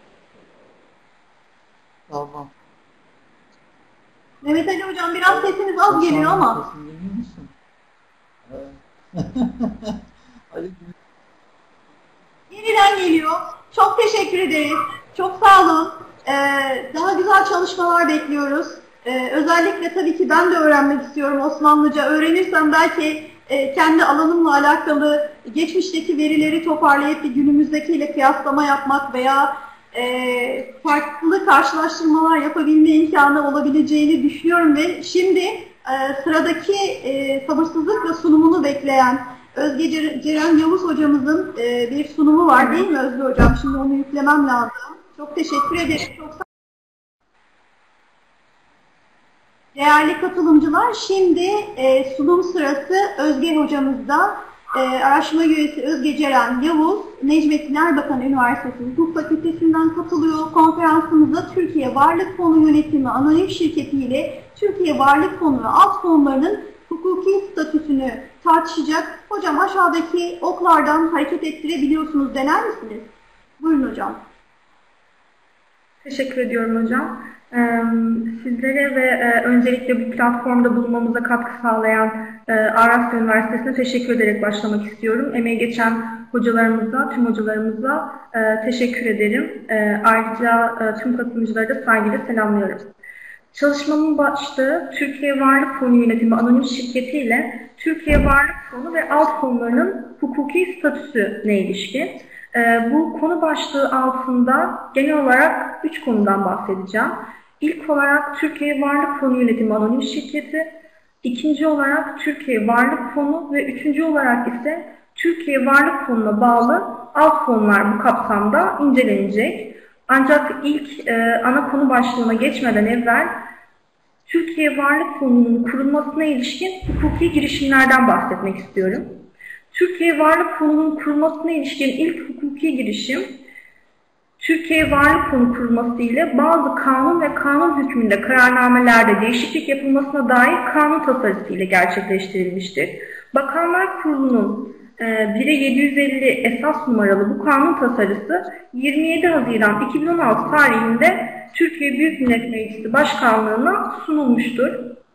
Tamam. Mehmet Ali Hocam, biraz sesiniz az geliyor ama. Sesini duyuyor musun? Hadi. Yeniden geliyor. Çok teşekkür ederiz. Çok sağ olun. Daha güzel çalışmalar bekliyoruz. Özellikle tabii ki ben de öğrenmek istiyorum Osmanlıca. Öğrenirsem belki kendi alanımla alakalı geçmişteki verileri toparlayıp bir günümüzdekiyle kıyaslama yapmak veya farklı karşılaştırmalar yapabilme imkanı olabileceğini düşünüyorum ve şimdi sıradaki sabırsızlıkla sunumunu bekleyen Özge Ceren Yavuz hocamızın bir sunumu var değil mi Özge hocam? Şimdi onu yüklemem lazım. Çok teşekkür ederim. Çok sağ Değerli katılımcılar, şimdi sunum sırası Özge hocamızda. Araştırma üyesi Özge Ceren Yavuz, Necmettin Erbakan Üniversitesi Hukuk Fakültesinden katılıyor. Konferansımıza Türkiye Varlık Fonu Yönetimi Anonim Şirketi ile Türkiye Varlık Fonu ve alt fonlarının hukuki statüsünü tartışacak. Hocam aşağıdaki oklardan hareket ettirebiliyorsunuz. Dener misiniz? Buyurun hocam. Teşekkür ediyorum hocam. Sizlere ve öncelikle bu platformda bulunmamıza katkı sağlayan Avrasya Üniversitesi'ne teşekkür ederek başlamak istiyorum. Emeği geçen hocalarımıza, tüm hocalarımıza teşekkür ederim. Ayrıca tüm katılımcıları da saygıyla selamlıyorum. Çalışmamın başlığı Türkiye Varlık Fonu Yönetimi Anonim Şirketi ile Türkiye Varlık Fonu ve alt fonlarının hukuki statüsüne ilişkin. Bu konu başlığı altında genel olarak 3 konudan bahsedeceğim. İlk olarak Türkiye Varlık Fonu Yönetimi Anonim Şirketi, ikinci olarak Türkiye Varlık Fonu ve üçüncü olarak ise Türkiye Varlık Fonu'na bağlı alt fonlar bu kapsamda incelenecek. Ancak ilk ana konu başlığına geçmeden evvel Türkiye Varlık Fonu'nun kurulmasına ilişkin hukuki girişimlerden bahsetmek istiyorum. Türkiye Varlık Fonu'nun kurulmasına ilişkin ilk hukuki girişim, Türkiye Varlık Fonu kurulması ile bazı kanun ve kanun hükmünde kararnamelerde değişiklik yapılmasına dair kanun tasarısı ile gerçekleştirilmiştir. Bakanlar Kurulu'nun 1'e 750 esas numaralı bu kanun tasarısı 27 Haziran 2016 tarihinde Türkiye Büyük Millet Meclisi Başkanlığı'na sunulmuştur.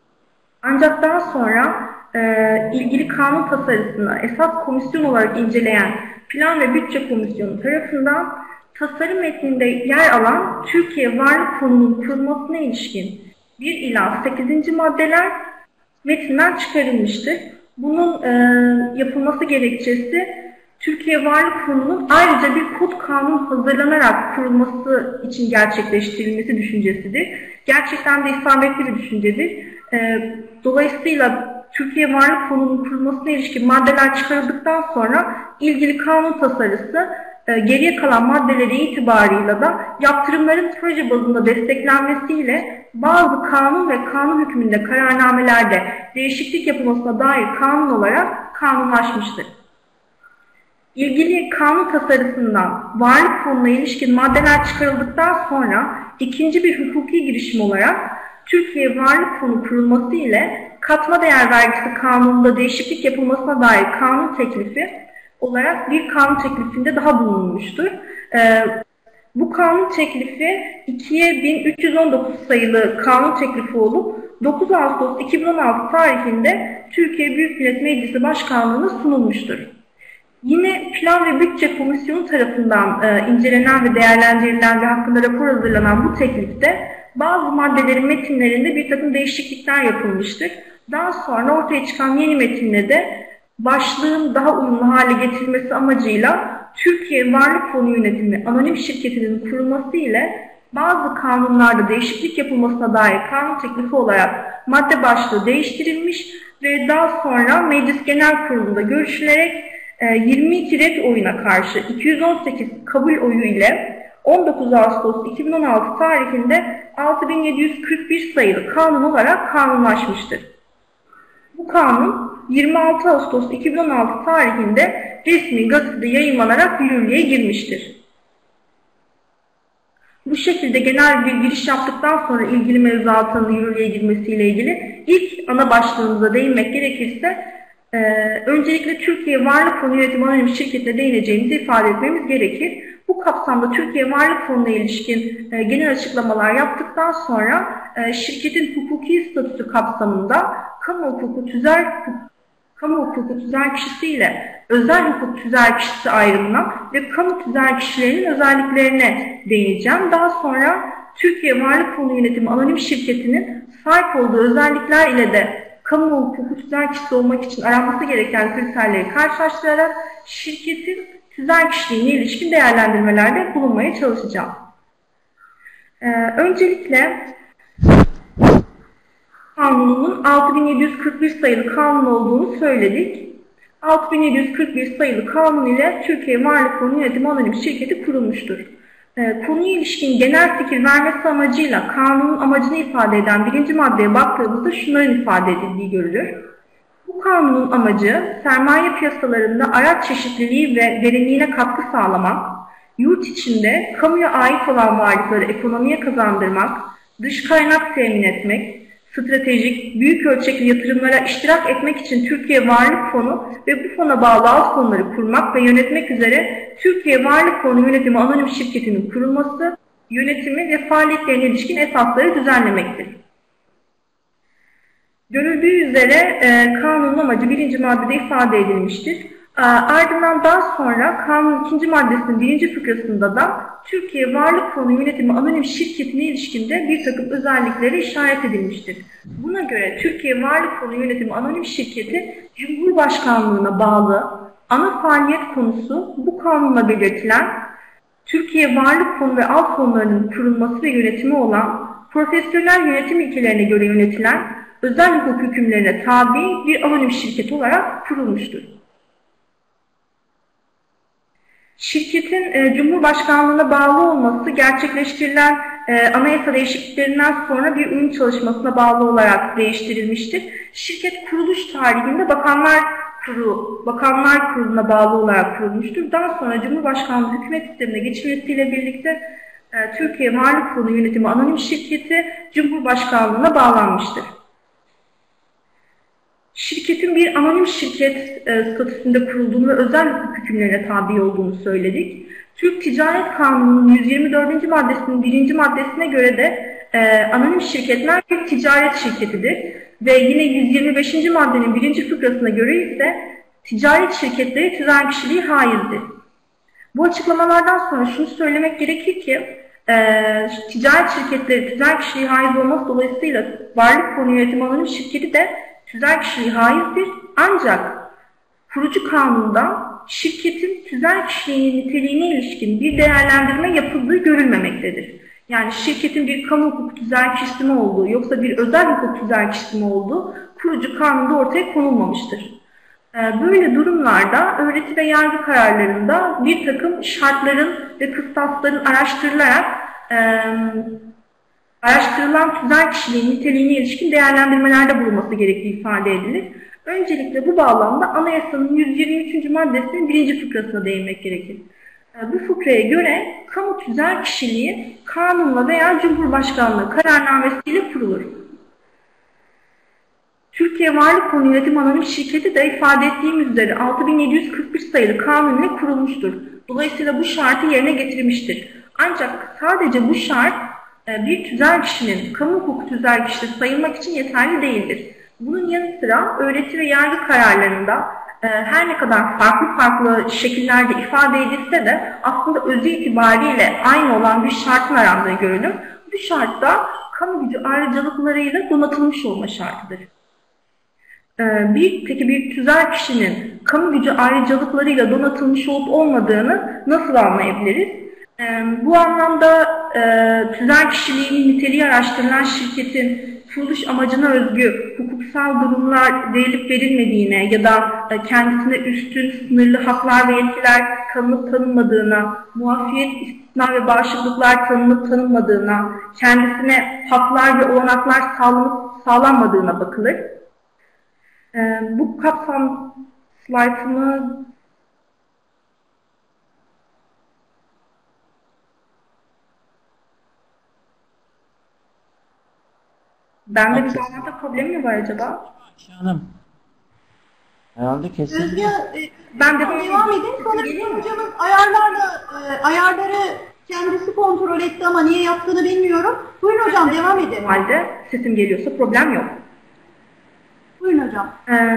Ancak daha sonra ilgili kanun tasarısını esas komisyon olarak inceleyen Plan ve Bütçe Komisyonu tarafından tasarı metninde yer alan Türkiye Varlık Fonu'nun kurulmasına ilişkin 1 ila 8. maddeler metinden çıkarılmıştır. Bunun yapılması gerekçesi Türkiye Varlık Fonu'nun ayrıca bir kod kanun hazırlanarak kurulması için gerçekleştirilmesi düşüncesidir. Gerçekten de isabetli bir düşüncedir. Dolayısıyla Türkiye Varlık Fonu'nun kurulmasına ilişkin maddeler çıkarıldıktan sonra ilgili kanun tasarısı geriye kalan maddeleri itibarıyla da yaptırımların proje bazında desteklenmesiyle bazı kanun ve kanun hükmünde kararnamelerde değişiklik yapılmasına dair kanun olarak kanunlaşmıştır. İlgili kanun tasarısından Varlık Fonu'na ilişkin maddeler çıkarıldıktan sonra ikinci bir hukuki girişim olarak Türkiye Varlık Fonu kurulması ile katma değer vergisi kanununda değişiklik yapılmasına dair kanun teklifi olarak bir kanun teklifinde daha bulunmuştur. Bu kanun teklifi 2'ye 1319 sayılı kanun teklifi olup 9 Ağustos 2016 tarihinde Türkiye Büyük Millet Meclisi Başkanlığı'na sunulmuştur. Yine Plan ve Bütçe Komisyonu tarafından incelenen ve değerlendirilen ve hakkında rapor hazırlanan bu teklifte bazı maddelerin metinlerinde bir takım değişiklikler yapılmıştır. Daha sonra ortaya çıkan yeni metinle de başlığın daha uyumlu hale getirilmesi amacıyla Türkiye Varlık Fonu Yönetimi Anonim Şirketi'nin kurulması ile bazı kanunlarda değişiklik yapılmasına dair kanun teklifi olarak madde başlığı değiştirilmiş ve daha sonra Meclis Genel Kurulu'nda görüşülerek 22 ret oyuna karşı 218 kabul oyu ile 19 Ağustos 2016 tarihinde 6741 sayılı kanun olarak kanunlaşmıştır. Bu kanun 26 Ağustos 2016 tarihinde resmi gazetede yayınlanarak yürürlüğe girmiştir. Bu şekilde genel bir giriş yaptıktan sonra ilgili mevzuatın yürürlüğe girmesiyle ilgili ilk ana başlığımıza değinmek gerekirse öncelikle Türkiye Varlık Fonu Yönetimi Anonim Şirketi'ne değineceğimizi ifade etmemiz gerekir. Bu kapsamda Türkiye Varlık Fonu'na ilişkin genel açıklamalar yaptıktan sonra şirketin hukuki statüsü kapsamında kamu hukuku tüzel kişisi ile özel hukuk tüzel kişisi ayrımına ve kamu tüzel kişilerinin özelliklerine değineceğim. Daha sonra Türkiye Varlık Fonu Yönetimi Anonim Şirketi'nin sahip olduğu özellikler ile de kamu hukuku tüzel kişisi olmak için aranması gereken kriterleri karşılaştırarak şirketin tüzel kişiliğine ilişkin değerlendirmelerde bulunmaya çalışacağım. Öncelikle kanununun 6741 sayılı kanun olduğunu söyledik. 6741 sayılı kanun ile Türkiye Varlık Fonu Yönetimi Anonim Şirketi kurulmuştur. Konuya ilişkin genel fikir vermesi amacıyla kanunun amacını ifade eden birinci maddeye baktığımızda şunların ifade edildiği görülür. Bu kanunun amacı sermaye piyasalarında araç çeşitliliği ve verimliliğine katkı sağlamak, yurt içinde kamuya ait olan varlıkları ekonomiye kazandırmak, dış kaynak temin etmek, stratejik, büyük ölçekli yatırımlara iştirak etmek için Türkiye Varlık Fonu ve bu fona bağlı alt fonları kurmak ve yönetmek üzere Türkiye Varlık Fonu Yönetimi Anonim Şirketi'nin kurulması, yönetimi ve faaliyetlerine ilişkin esasları düzenlemektir. Görüldüğü üzere kanunun amacı birinci maddede ifade edilmiştir. Ardından daha sonra kanunun ikinci maddesinin birinci fıkrasında da Türkiye Varlık Fonu Yönetimi Anonim Şirketi'ne ilişkinde bir takım özellikleri işaret edilmiştir. Buna göre Türkiye Varlık Fonu Yönetimi Anonim Şirketi Cumhurbaşkanlığına bağlı ana faaliyet konusu bu kanunla belirtilen Türkiye Varlık Fonu ve alt fonlarının kurulması ve yönetimi olan profesyonel yönetim ilkelerine göre yönetilen özel hukuk hükümlerine tabi bir anonim şirket olarak kurulmuştur. Şirketin Cumhurbaşkanlığına bağlı olması gerçekleştirilen anayasa değişikliklerinden sonra bir uyum çalışmasına bağlı olarak değiştirilmiştir. Şirket kuruluş tarihinde Bakanlar Kurulu'na bağlı olarak kurulmuştur. Daha sonra Cumhurbaşkanlığı hükümet sistemine geçilmesiyle birlikte Türkiye Varlık Fonu Yönetimi Anonim Şirketi Cumhurbaşkanlığına bağlanmıştır. Şirketin bir anonim şirket statüsünde kurulduğunu ve özel hukuk hükümlerine tabi olduğunu söyledik. Türk Ticaret Kanunu'nun 124. maddesinin 1. maddesine göre de anonim şirketler bir ticaret şirketidir. Ve yine 125. maddenin 1. fıkrasına göre ise ticaret şirketleri tüzel kişiliği haizdir. Bu açıklamalardan sonra şunu söylemek gerekir ki ticaret şirketleri tüzel kişiliği haiz olması dolayısıyla Varlık Fonu Yönetimi Anonim Şirketi de tüzel kişiliği haizdir. Ancak kurucu kanunda şirketin tüzel kişiliğinin niteliğine ilişkin bir değerlendirme yapıldığı görülmemektedir. Yani şirketin bir kamu hukuku tüzel kişisi mi olduğu yoksa bir özel hukuk tüzel kişisi mi olduğu kurucu kanunda ortaya konulmamıştır. Böyle durumlarda öğreti ve yargı kararlarında bir takım şartların ve kıstasların araştırılan tüzel kişiliğin niteliğine ilişkin değerlendirmelerde bulunması gerektiği ifade edilir. Öncelikle bu bağlamda Anayasanın 123. maddesinin 1. fıkrasına değinmek gerekir. Bu fıkraya göre kamu tüzel kişiliği kanunla veya Cumhurbaşkanlığı kararnamesiyle kurulur. Türkiye Varlık Fonu Yönetimi Anonim Şirketi de ifade ettiğimiz üzere 6741 sayılı kanun ile kurulmuştur. Dolayısıyla bu şartı yerine getirmiştir. Ancak sadece bu şart bir tüzel kişinin kamu hukuku tüzel kişisi sayılmak için yeterli değildir. Bunun yanı sıra öğreti ve yargı kararlarında her ne kadar farklı şekillerde ifade edilse de aslında özü itibariyle aynı olan bir şartın arandığı görülür. Bu şart da kamu gücü ayrıcalıklarıyla donatılmış olma şartıdır. Peki bir tüzel kişinin kamu gücü ayrıcalıklarıyla donatılmış olup olmadığını nasıl anlayabiliriz? Bu anlamda tüzel kişiliğinin niteliği araştırılan şirketin kuruluş amacına özgü hukuksal durumlar verilip verilmediğine ya da kendisine üstün sınırlı haklar ve yetkiler tanınıp tanınmadığına, muafiyet, istisna ve bağışıklıklar tanınıp tanınmadığına, kendisine haklar ve olanaklar sağlanmadığına bakılır. Bu kapsam slaytımı Bende bir bağlantı problemi mi var acaba? Ayşe Hanım. Herhalde kesin. Özge, Ben devam edeyim. Sanırım hocamız ayarları kendisi kontrol etti ama niye yaptığını bilmiyorum. Buyurun hocam, devam edelim. O halde sesim geliyorsa problem yok. Buyurun hocam.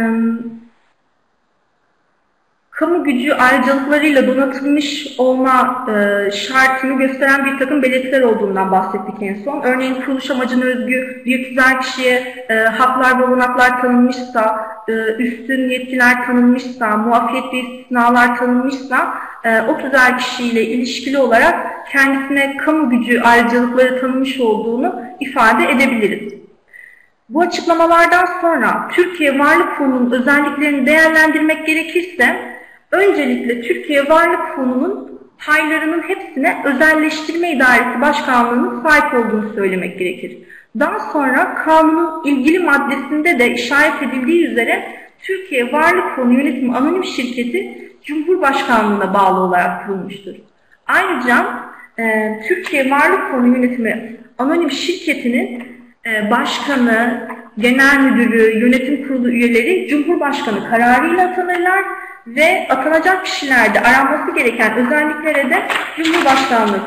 Kamu gücü ayrıcalıklarıyla donatılmış olma şartını gösteren bir takım belirtiler olduğundan bahsettik en son. Örneğin kuruluş amacına özgü bir tüzel kişiye haklar ve olanaklar tanınmışsa, üstün yetkiler tanınmışsa, muafiyet ve istisnalar tanınmışsa, o tüzel kişiyle ilişkili olarak kendisine kamu gücü ayrıcalıkları tanınmış olduğunu ifade edebiliriz. Bu açıklamalardan sonra Türkiye Varlık Fonu'nun özelliklerini değerlendirmek gerekirse, öncelikle Türkiye Varlık Fonu'nun paylarının hepsine özelleştirme idaresi başkanlığının sahip olduğunu söylemek gerekir. Daha sonra kanunun ilgili maddesinde de işaret edildiği üzere Türkiye Varlık Fonu Yönetimi Anonim Şirketi Cumhurbaşkanlığına bağlı olarak kurulmuştur. Ayrıca Türkiye Varlık Fonu Yönetimi Anonim Şirketi'nin başkanı, genel müdürü, yönetim kurulu üyeleri Cumhurbaşkanı kararıyla atanırlar ve atanacak kişilerde aranması gereken özelliklere de Cumhurbaşkanlığı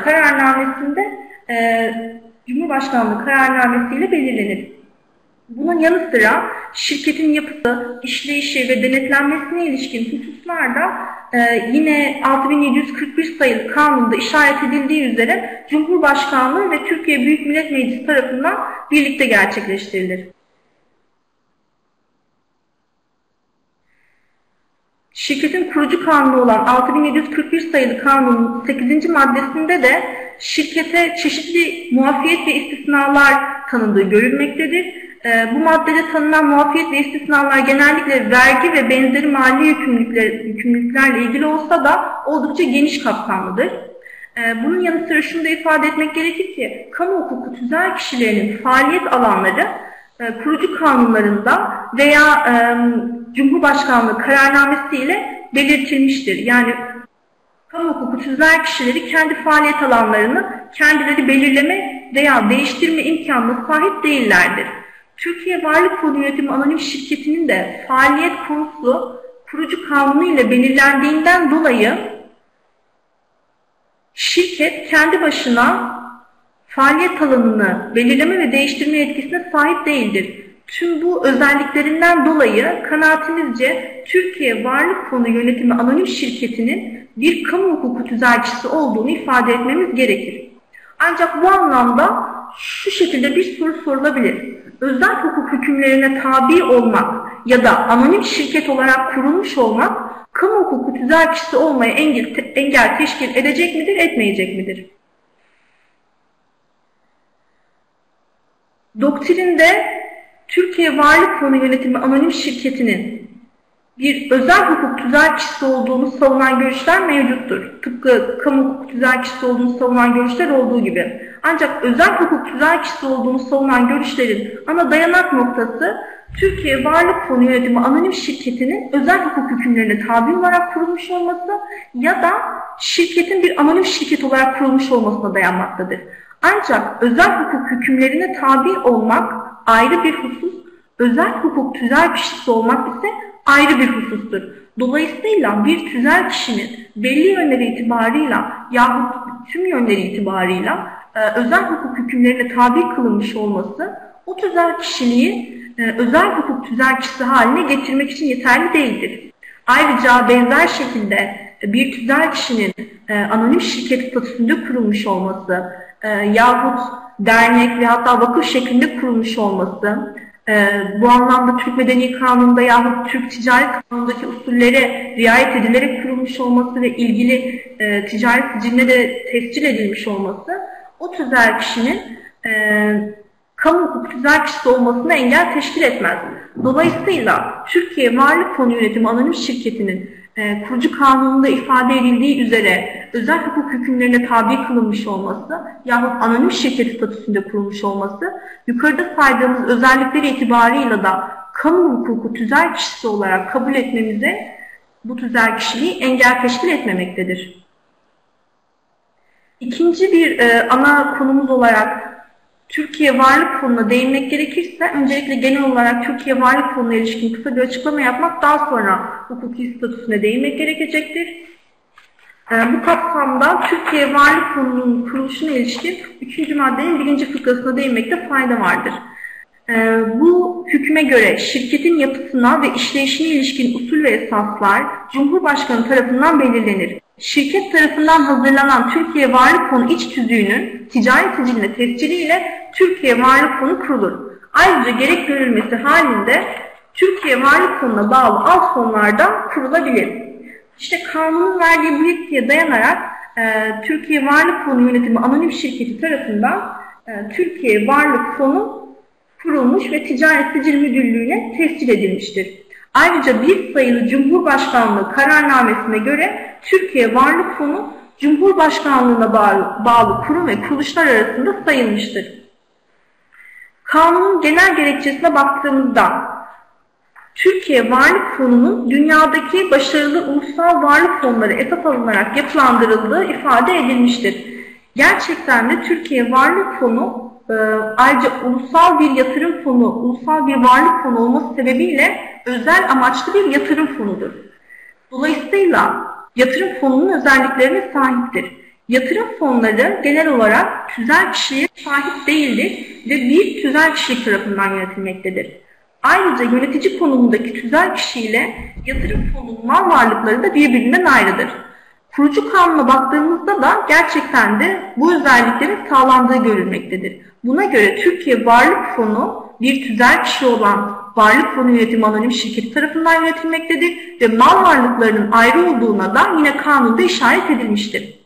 kararnamesiyle belirlenir. Bunun yanı sıra şirketin yapısı, işleyişi ve denetlenmesine ilişkin hususlarda yine 6741 sayılı kanunda işaret edildiği üzere Cumhurbaşkanlığı ve Türkiye Büyük Millet Meclisi tarafından birlikte gerçekleştirilir. Şirketin kurucu kanunu olan 6741 sayılı kanunun 8. maddesinde de şirkete çeşitli muafiyet ve istisnalar tanındığı görülmektedir. Bu maddede tanınan muafiyet ve istisnalar genellikle vergi ve benzeri mali yükümlülüklerle ilgili olsa da oldukça geniş kapsamlıdır. Bunun yanı sıra şunu da ifade etmek gerekir ki, kamu hukuku tüzel kişilerinin faaliyet alanları kurucu kanunlarında veya Cumhurbaşkanlığı kararnamesiyle belirtilmiştir. Yani kamu hukuku tüzel kişileri kendi faaliyet alanlarını kendileri belirleme veya değiştirme imkanına sahip değillerdir. Türkiye Varlık Fonu Yönetimi Anonim Şirketi'nin de faaliyet konusu kurucu kanunu ile belirlendiğinden dolayı şirket kendi başına faaliyet alanını belirleme ve değiştirme yetkisine sahip değildir. Tüm bu özelliklerinden dolayı kanaatimizce Türkiye Varlık Fonu Yönetimi Anonim Şirketi'nin bir kamu hukuku tüzelcisi olduğunu ifade etmemiz gerekir. Ancak bu anlamda şu şekilde bir soru sorulabilir. Özel hukuk hükümlerine tabi olmak ya da anonim şirket olarak kurulmuş olmak kamu hukuku tüzelcisi olmaya engel teşkil edecek midir, etmeyecek midir? Doktrinde Türkiye Varlık Fonu Yönetimi Anonim Şirketi'nin bir özel hukuk tüzelcisi olduğunu savunan görüşler mevcuttur. Tıpkı kamu hukuk tüzelcisi olduğunu savunan görüşler olduğu gibi. Ancak özel hukuk tüzelcisi olduğunu savunan görüşlerin ana dayanak noktası Türkiye Varlık Fonu Yönetimi Anonim Şirketi'nin özel hukuk hükümlerine tabi olarak kurulmuş olması ya da şirketin bir anonim şirket olarak kurulmuş olmasına dayanmaktadır. Ancak özel hukuk hükümlerine tabi olmak ayrı bir husus, özel hukuk tüzel kişisi olmak ise ayrı bir husustur. Dolayısıyla bir tüzel kişinin belli yönleri itibarıyla yahut tüm yönleri itibarıyla özel hukuk hükümlerine tabi kılınmış olması o tüzel kişiliği özel hukuk tüzel kişisi haline getirmek için yeterli değildir. Ayrıca benzer şekilde bir tüzel kişinin anonim şirket statüsünde kurulmuş olması yahut dernek ve hatta vakıf şeklinde kurulmuş olması, bu anlamda Türk Medeni Kanunu'nda yahut Türk Ticaret Kanunu'ndaki usullere riayet edilerek kurulmuş olması ve ilgili ticaret siciline de tescil edilmiş olması, o tüzel kişinin kamu hukuk tüzel kişisi olmasına engel teşkil etmez. Dolayısıyla Türkiye Varlık Fonu Yönetimi Anonim Şirketi'nin kurucu kanununda ifade edildiği üzere özel hukuk hükümlerine tabi kılınmış olması yahut anonim şirket statüsünde kurulmuş olması, yukarıda saydığımız özellikleri itibarıyla da kamu hukuku tüzel kişisi olarak kabul etmemize bu tüzel kişiliği engel teşkil etmemektedir. İkinci bir ana konumuz olarak Türkiye Varlık Fonu'na değinmek gerekirse öncelikle genel olarak Türkiye Varlık Fonu'na ilişkin kısa bir açıklama yapmak, daha sonra hukuki statüsüne değinmek gerekecektir. Bu kapsamda Türkiye Varlık Fonu'nun kuruluşuna ilişkin 3. maddenin 1. fıkrasına değinmekte fayda vardır. Bu hükme göre şirketin yapısına ve işleyişine ilişkin usul ve esaslar Cumhurbaşkanı tarafından belirlenir. Şirket tarafından hazırlanan Türkiye Varlık Fonu iç tüzüğünün ticari siciline tesciliyle Türkiye Varlık Fonu kurulur. Ayrıca gerek görülmesi halinde Türkiye Varlık Fonu'na bağlı alt fonlardan kurulabilir. İşte kanunun verdiği bu yetkiye dayanarak Türkiye Varlık Fonu Yönetimi Anonim Şirketi tarafından Türkiye Varlık Fonu kurulmuş ve Ticaret Sicil Müdürlüğü'ne tescil edilmiştir. Ayrıca bir sayılı Cumhurbaşkanlığı kararnamesine göre Türkiye Varlık Fonu Cumhurbaşkanlığına bağlı kurum ve kuruluşlar arasında sayılmıştır. Kanunun genel gerekçesine baktığımızda Türkiye Varlık Fonu'nun dünyadaki başarılı ulusal varlık fonları esas alınarak yapılandırıldığı ifade edilmiştir. Gerçekten de Türkiye Varlık Fonu ayrıca ulusal bir yatırım fonu, ulusal bir varlık fonu olması sebebiyle özel amaçlı bir yatırım fonudur. Dolayısıyla yatırım fonunun özelliklerine sahiptir. Yatırım fonları genel olarak tüzel kişiye sahip değildir ve bir tüzel kişi tarafından yönetilmektedir. Ayrıca yönetici konumundaki tüzel kişiyle yatırım fonunun mal varlıkları da birbirinden ayrıdır. Kurucu kanuna baktığımızda da gerçekten de bu özelliklerin sağlandığı görülmektedir. Buna göre Türkiye Varlık Fonu bir tüzel kişi olan Varlık Fonu Yönetimi Anonim Şirketi tarafından yönetilmektedir ve mal varlıklarının ayrı olduğuna da yine kanunda işaret edilmiştir.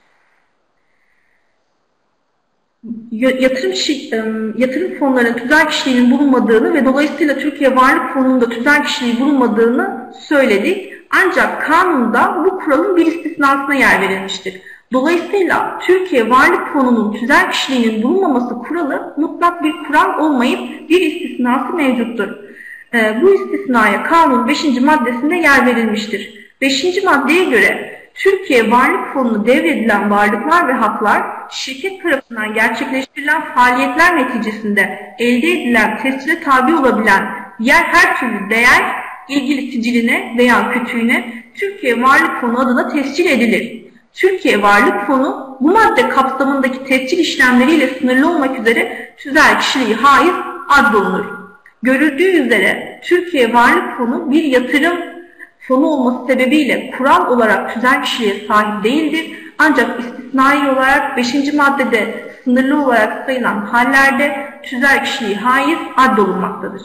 Yatırım fonlarının tüzel kişiliğinin bulunmadığını ve dolayısıyla Türkiye Varlık Fonu'nda tüzel kişiliği bulunmadığını söyledik. Ancak kanunda bu kuralın bir istisnasına yer verilmiştir. Dolayısıyla Türkiye Varlık Fonu'nun tüzel kişiliğinin bulunmaması kuralı mutlak bir kural olmayıp bir istisnası mevcuttur. Bu istisnaya kanun 5. maddesinde yer verilmiştir. 5. maddeye göre Türkiye Varlık Fonu'na devredilen varlıklar ve haklar şirket tarafından gerçekleştirilen faaliyetler neticesinde elde edilen tescile tabi olabilen diğer her türlü değer ilgili siciline veya kütüğüne Türkiye Varlık Fonu adına tescil edilir. Türkiye Varlık Fonu bu madde kapsamındaki tescil işlemleriyle sınırlı olmak üzere tüzel kişiliği haiz addolunur. Görüldüğü üzere Türkiye Varlık Fonu bir yatırım fonu olması sebebiyle kural olarak tüzel kişiliğe sahip değildir. Ancak istisnai olarak 5. maddede sınırlı olarak sayılan hallerde tüzel kişiliği haiz addolunmaktadır.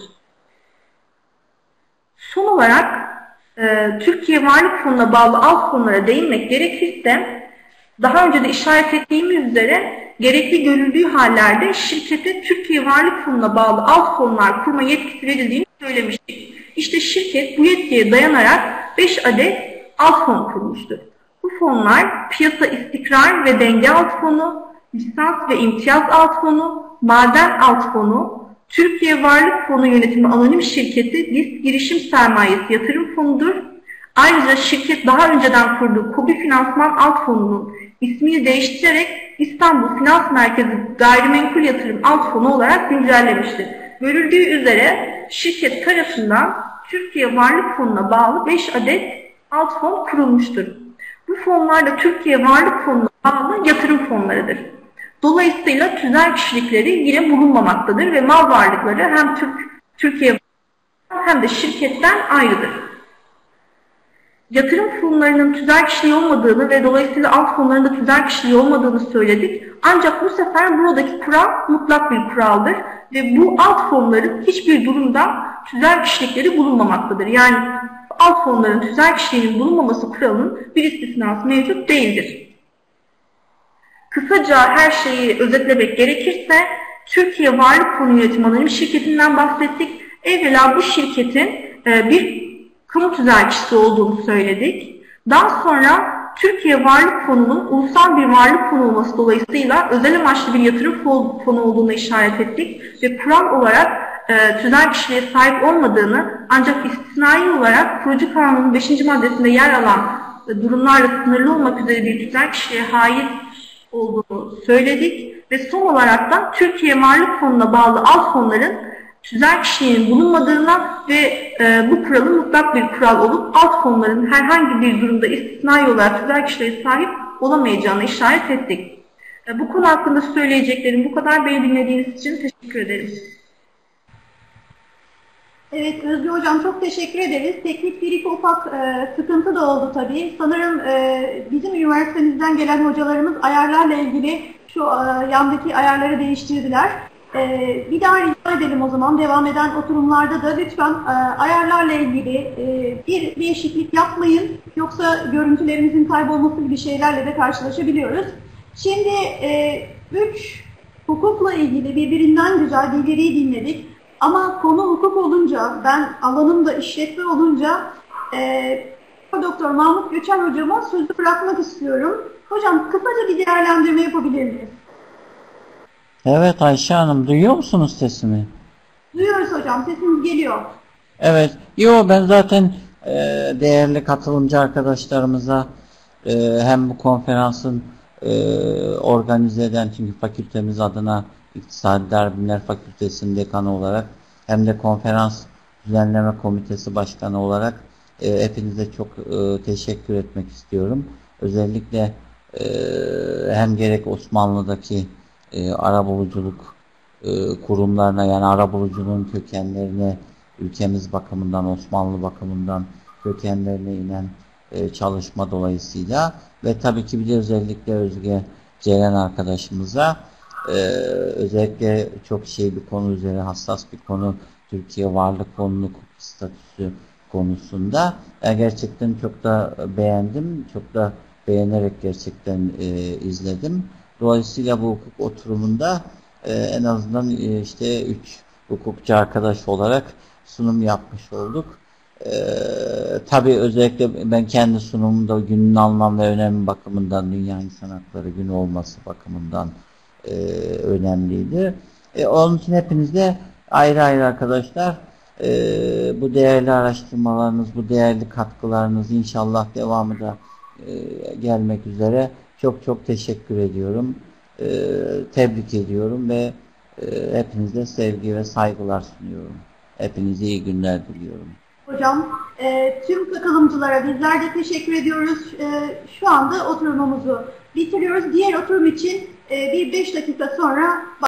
Son olarak Türkiye Varlık Fonu'na bağlı alt fonlara değinmek gerekirse, daha önce de işaret ettiğimiz üzere gerekli görüldüğü hallerde şirkete Türkiye Varlık Fonu'na bağlı alt fonlar kurma yetkisi verildiğini söylemiştik. İşte şirket bu yetkiye dayanarak 5 adet alt fon kurmuştur. Bu fonlar Piyasa İstikrar ve Denge Alt Fonu, Lisans ve İmtiyaz Alt Fonu, Maden Alt Fonu, Türkiye Varlık Fonu Yönetimi Anonim Şirketi Risk Girişim Sermayesi Yatırım Fonu'dur. Ayrıca şirket daha önceden kurduğu KOBİ Finansman Alt Fonu'nun ismini değiştirerek İstanbul Finans Merkezi Gayrimenkul Yatırım Alt Fonu olarak güncellemiştir. Görüldüğü üzere şirket tarafından Türkiye Varlık Fonu'na bağlı 5 adet alt fon kurulmuştur. Bu fonlar da Türkiye Varlık Fonu'na bağlı yatırım fonlarıdır. Dolayısıyla tüzel kişilikleri yine bulunmamaktadır ve mal varlıkları hem Türkiye hem de şirketten ayrıdır. Yatırım fonlarının tüzel kişiliği olmadığını ve dolayısıyla alt fonların da tüzel kişiliği olmadığını söyledik. Ancak bu sefer buradaki kural mutlak bir kuraldır ve bu alt fonların hiçbir durumda tüzel kişilikleri bulunmamaktadır. Yani alt fonların tüzel kişiliğinin bulunmaması kuralının bir istisnası mevcut değildir. Kısaca her şeyi özetlemek gerekirse Türkiye Varlık Fonu Yönetimi Anonim Şirketi'nden bahsettik. Evvela bu şirketin bir kamu tüzel kişisi olduğunu söyledik. Daha sonra Türkiye Varlık Fonu'nun ulusal bir varlık fonu olması dolayısıyla özel amaçlı bir yatırım fonu olduğunu işaret ettik ve kural olarak tüzel kişiliğe sahip olmadığını, ancak istisnai olarak kurucu kanunun 5. maddesinde yer alan durumlarla sınırlı olmak üzere bir tüzel kişiliğe haiz olduğunu söyledik Ve son olarak Türkiye Varlık Fonu'na bağlı alt fonların tüzel kişiliğinin bulunmadığına ve bu kuralın mutlak bir kural olup alt fonların herhangi bir durumda istisnai olarak tüzel kişiliğe sahip olamayacağına işaret ettik. Bu konu hakkında söyleyeceklerim bu kadar. Beni dinlediğiniz için teşekkür ederim. Evet Özgür Hocam çok teşekkür ederiz. Teknik bir iki ufak sıkıntı da oldu tabii. Sanırım bizim üniversitemizden gelen hocalarımız ayarlarla ilgili şu yandaki ayarları değiştirdiler. Bir daha rica edelim o zaman. Devam eden oturumlarda da lütfen ayarlarla ilgili bir değişiklik yapmayın. Yoksa görüntülerimizin kaybolması gibi şeylerle de karşılaşabiliyoruz. Şimdi 3 hukukla ilgili birbirinden güzel bilgileri dinledik. Ama konu hukuk olunca, ben alanım da işletme olunca Doktor Mahmut Göçer Hocama sözü bırakmak istiyorum. Hocam kısaca bir değerlendirme yapabilir miyiz? Evet Ayşe Hanım, duyuyor musunuz sesimi? Duyuyoruz hocam, sesiniz geliyor. Evet, ben zaten değerli katılımcı arkadaşlarımıza hem bu konferansın organize eden, çünkü fakültemiz adına İktisadi Bilimler Fakültesi'nin dekanı olarak hem de konferans düzenleme komitesi başkanı olarak hepinize çok teşekkür etmek istiyorum. Özellikle hem gerek Osmanlı'daki arabuluculuk kurumlarına, yani arabuluculuğun kökenlerine, ülkemiz bakımından, Osmanlı bakımından kökenlerine inen çalışma dolayısıyla ve tabii ki bir de özellikle Özge Ceren arkadaşımıza özellikle çok bir konu üzerine, hassas bir konu, Türkiye Varlık Fonu'nun hukuk statüsü konusunda gerçekten çok da beğendim, çok da beğenerek gerçekten izledim. Dolayısıyla bu hukuk oturumunda en azından işte 3 hukukçu arkadaş olarak sunum yapmış olduk. Tabii özellikle ben kendi sunumumda günün anlam ve önemi bakımından, Dünya İnsan Hakları Günü olması bakımından önemliydi. Onun için hepinize ayrı ayrı arkadaşlar bu değerli araştırmalarınız, bu değerli katkılarınız inşallah devamı da gelmek üzere çok çok teşekkür ediyorum. Tebrik ediyorum ve hepinize sevgi ve saygılar sunuyorum. Hepinize iyi günler diliyorum. Hocam, tüm katılımcılara bizler de teşekkür ediyoruz. Şu anda oturumumuzu bitiriyoruz. Diğer oturum için bir 5 dakika sonra